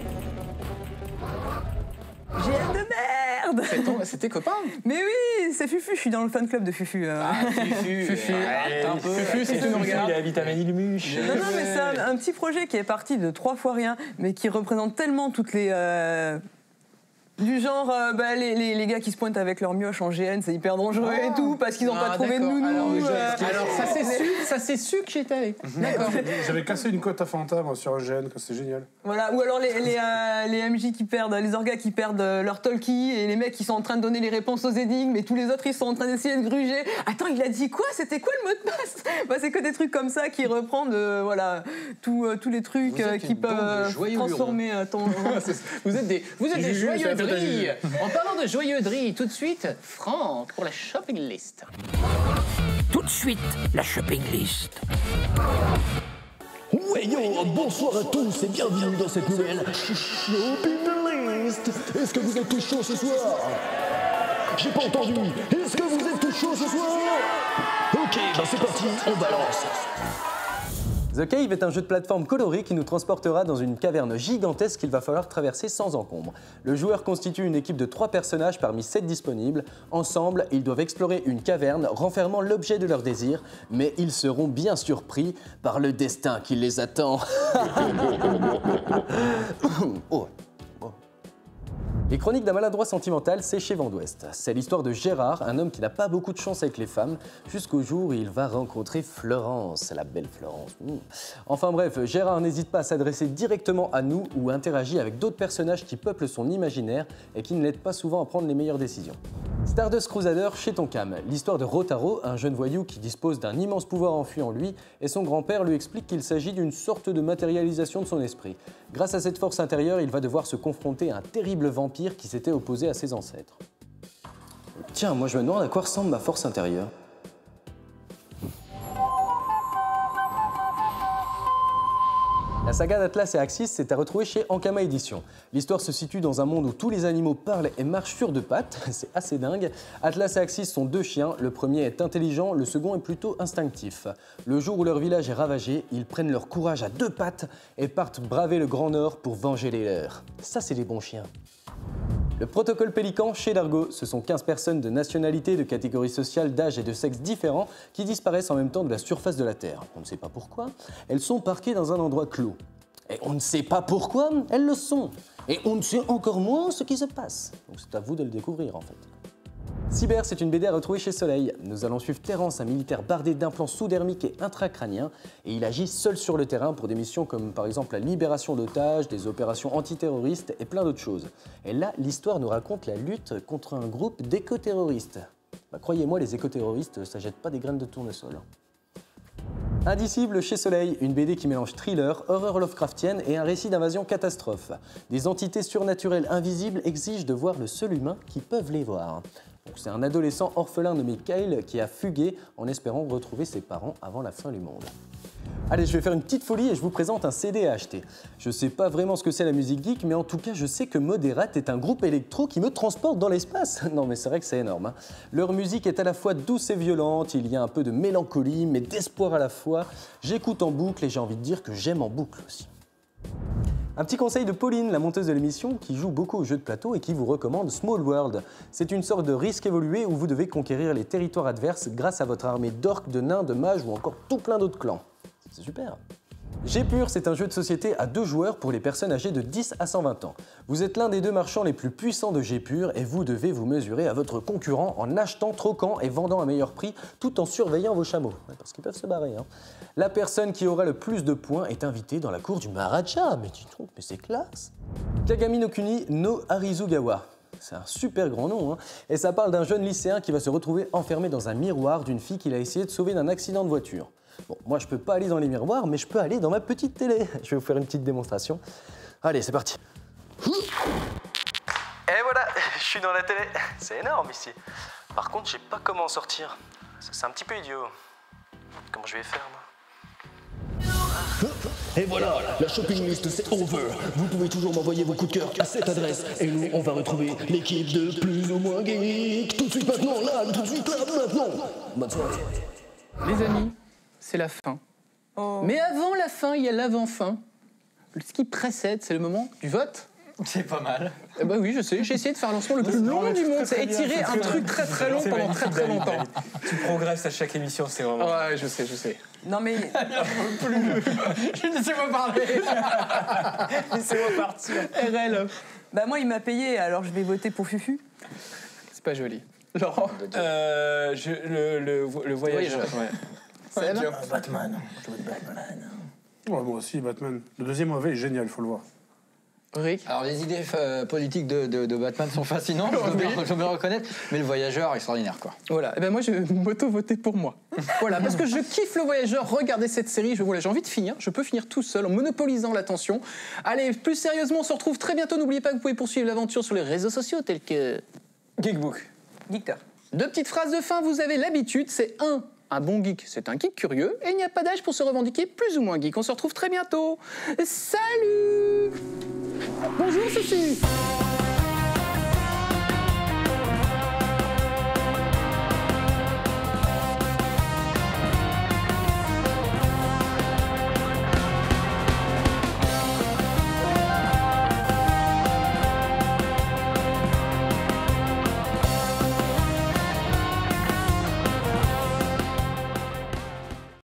GN de merde.
C'est tes copains?
Mais oui, c'est Fufu, je suis dans le fan club de Fufu.
Fufu, Fufu, si tu nous regardes.
Il habite à Manille-Muche.
Non, mais c'est un petit projet qui est parti de 3 fois rien, mais qui représente tellement toutes les... Du genre, les gars qui se pointent avec leur mioche en GN, c'est hyper dangereux et tout, parce qu'ils n'ont pas trouvé de nounou.
Alors ça c'est su que j'étais allé. D'accord.
J'avais cassé une côte à Fanta moi, sur un GN, c'est génial.
Voilà, ou alors les MJ qui perdent, les orgas qui perdent leur talkie, et les mecs qui sont en train de donner les réponses aux énigmes, et tous les autres ils sont en train d'essayer de gruger. Attends, il a dit quoi? C'était quoi le mot de passe? C'est que des trucs comme ça qui reprennent tous les trucs qui peuvent transformer ton...
Vous êtes des joyeux. En parlant de joyeuserie, tout de suite, Franck pour la shopping list.
Tout de suite, la shopping list.
Ouais yo, bonsoir à tous et bienvenue dans cette nouvelle shopping list. Est-ce que vous êtes tous chauds ce soir? J'ai pas entendu. Est-ce que vous êtes tous chauds ce soir? Ok, c'est parti, on balance.
The Cave est un jeu de plateforme coloré qui nous transportera dans une caverne gigantesque qu'il va falloir traverser sans encombre. Le joueur constitue une équipe de 3 personnages parmi 7 disponibles. Ensemble, ils doivent explorer une caverne renfermant l'objet de leur désir, mais ils seront bien surpris par le destin qui les attend. Oh. Les chroniques d'un maladroit sentimental, c'est chez Vent d'Ouest. C'est l'histoire de Gérard, un homme qui n'a pas beaucoup de chance avec les femmes, jusqu'au jour où il va rencontrer Florence, la belle Florence. Enfin bref, Gérard n'hésite pas à s'adresser directement à nous ou interagit avec d'autres personnages qui peuplent son imaginaire et qui ne l'aident pas souvent à prendre les meilleures décisions. Stardust Crusader chez Tonkam, l'histoire de Rotaro, un jeune voyou qui dispose d'un immense pouvoir enfui en lui, et son grand-père lui explique qu'il s'agit d'une sorte de matérialisation de son esprit. Grâce à cette force intérieure, il va devoir se confronter à un terrible vampire qui s'était opposé à ses ancêtres. Tiens, moi je me demande à quoi ressemble ma force intérieure. La saga d'Atlas et Axis est à retrouver chez Ankama Éditions. L'histoire se situe dans un monde où tous les animaux parlent et marchent sur 2 pattes, c'est assez dingue. Atlas et Axis sont 2 chiens, le premier est intelligent, le second est plutôt instinctif. Le jour où leur village est ravagé, ils prennent leur courage à 2 pattes et partent braver le Grand Nord pour venger les leurs. Ça c'est des bons chiens. Le protocole Pélican chez Largo, ce sont 15 personnes de nationalités, de catégories sociales, d'âge et de sexe différents qui disparaissent en même temps de la surface de la Terre. On ne sait pas pourquoi. Elles sont parquées dans un endroit clos. Et on ne sait pas pourquoi elles le sont. Et on ne sait encore moins ce qui se passe. Donc c'est à vous de le découvrir en fait. Cyber, c'est une BD à retrouver chez Soleil. Nous allons suivre Terence, un militaire bardé d'implants sous-dermiques et intracrâniens, et il agit seul sur le terrain pour des missions comme par exemple la libération d'otages, des opérations antiterroristes et plein d'autres choses. Et là, l'histoire nous raconte la lutte contre un groupe d'éco-terroristes. Croyez-moi, les éco-terroristes, ça jette pas des graines de tournesol. Indicible chez Soleil, une BD qui mélange thriller, horreur Lovecraftienne et un récit d'invasion catastrophe. Des entités surnaturelles invisibles exigent de voir le seul humain qui peuvent les voir. C'est un adolescent orphelin nommé Kyle qui a fugué en espérant retrouver ses parents avant la fin du monde. Allez, je vais faire une petite folie et je vous présente un CD à acheter. Je sais pas vraiment ce que c'est la musique geek, mais en tout cas, je sais que Moderat est un groupe électro qui me transporte dans l'espace. Non, mais c'est vrai que c'est énorme. Leur musique est à la fois douce et violente, il y a un peu de mélancolie, mais d'espoir à la fois. J'écoute en boucle et j'ai envie de dire que j'aime en boucle aussi. Un petit conseil de Pauline, la monteuse de l'émission, qui joue beaucoup aux jeux de plateau et qui vous recommande Small World. C'est une sorte de risque évolué où vous devez conquérir les territoires adverses grâce à votre armée d'orques, de nains, de mages ou encore tout plein d'autres clans. C'est super. Gépur, c'est un jeu de société à 2 joueurs pour les personnes âgées de 10 à 120 ans. Vous êtes l'un des 2 marchands les plus puissants de Gépur et vous devez vous mesurer à votre concurrent en achetant, troquant et vendant à meilleur prix tout en surveillant vos chameaux, parce qu'ils peuvent se barrer. La personne qui aura le plus de points est invitée dans la cour du Maharaja. Mais dis donc, mais c'est classe. Kagami no Kuni no Harizugawa. C'est un super grand nom, et ça parle d'un jeune lycéen qui va se retrouver enfermé dans un miroir d'une fille qu'il a essayé de sauver d'un accident de voiture. Bon, moi je peux pas aller dans les miroirs, mais je peux aller dans ma petite télé. Je vais vous faire une petite démonstration. Allez, c'est parti. Et voilà, je suis dans la télé. C'est énorme ici. Par contre, je sais pas comment en sortir. C'est un petit peu idiot. Comment je vais faire, moi?
Et voilà, la shopping list c'est over. Vous pouvez toujours m'envoyer vos coups de cœur à cette adresse. Et nous, on va retrouver l'équipe de plus ou moins geek. Tout de suite maintenant, là, tout de suite là, maintenant. Bonne soirée.
Les amis, c'est la fin. Mais avant la fin, il y a l'avant-fin. Ce qui précède, c'est le moment du vote.
C'est pas mal.
Eh ben oui, je sais, j'ai essayé de faire un lancement le plus long du monde. C'est étirer un truc très long pendant très longtemps.
Tu progresses à chaque émission, c'est vraiment...
Ouais, je sais.
Non mais...
Laissez-moi parler.
Laissez-moi partir.
RL.
Bah moi, il m'a payé, alors je vais voter pour Fufu.
C'est pas joli. Laurent.
Le voyageur. Ouais.
C'est
Batman. Ouais, moi aussi, Batman. Le deuxième OV est génial, il faut le voir.
Rick.
Alors les idées politiques de Batman sont fascinantes, je dois me reconnaître, mais le voyageur extraordinaire quoi.
Voilà, et ben moi je vais m'auto-voter pour moi. Voilà, parce que je kiffe le voyageur, regardez cette série, j'ai envie de finir, je peux finir tout seul en monopolisant l'attention. Allez, plus sérieusement, on se retrouve très bientôt, n'oubliez pas que vous pouvez poursuivre l'aventure sur les réseaux sociaux tels que...
Geekbook.
Geekter.
2 petites phrases de fin, vous avez l'habitude, c'est un bon geek, c'est un geek curieux, et il n'y a pas d'âge pour se revendiquer plus ou moins geek. On se retrouve très bientôt. Salut! Bonjour, Susu!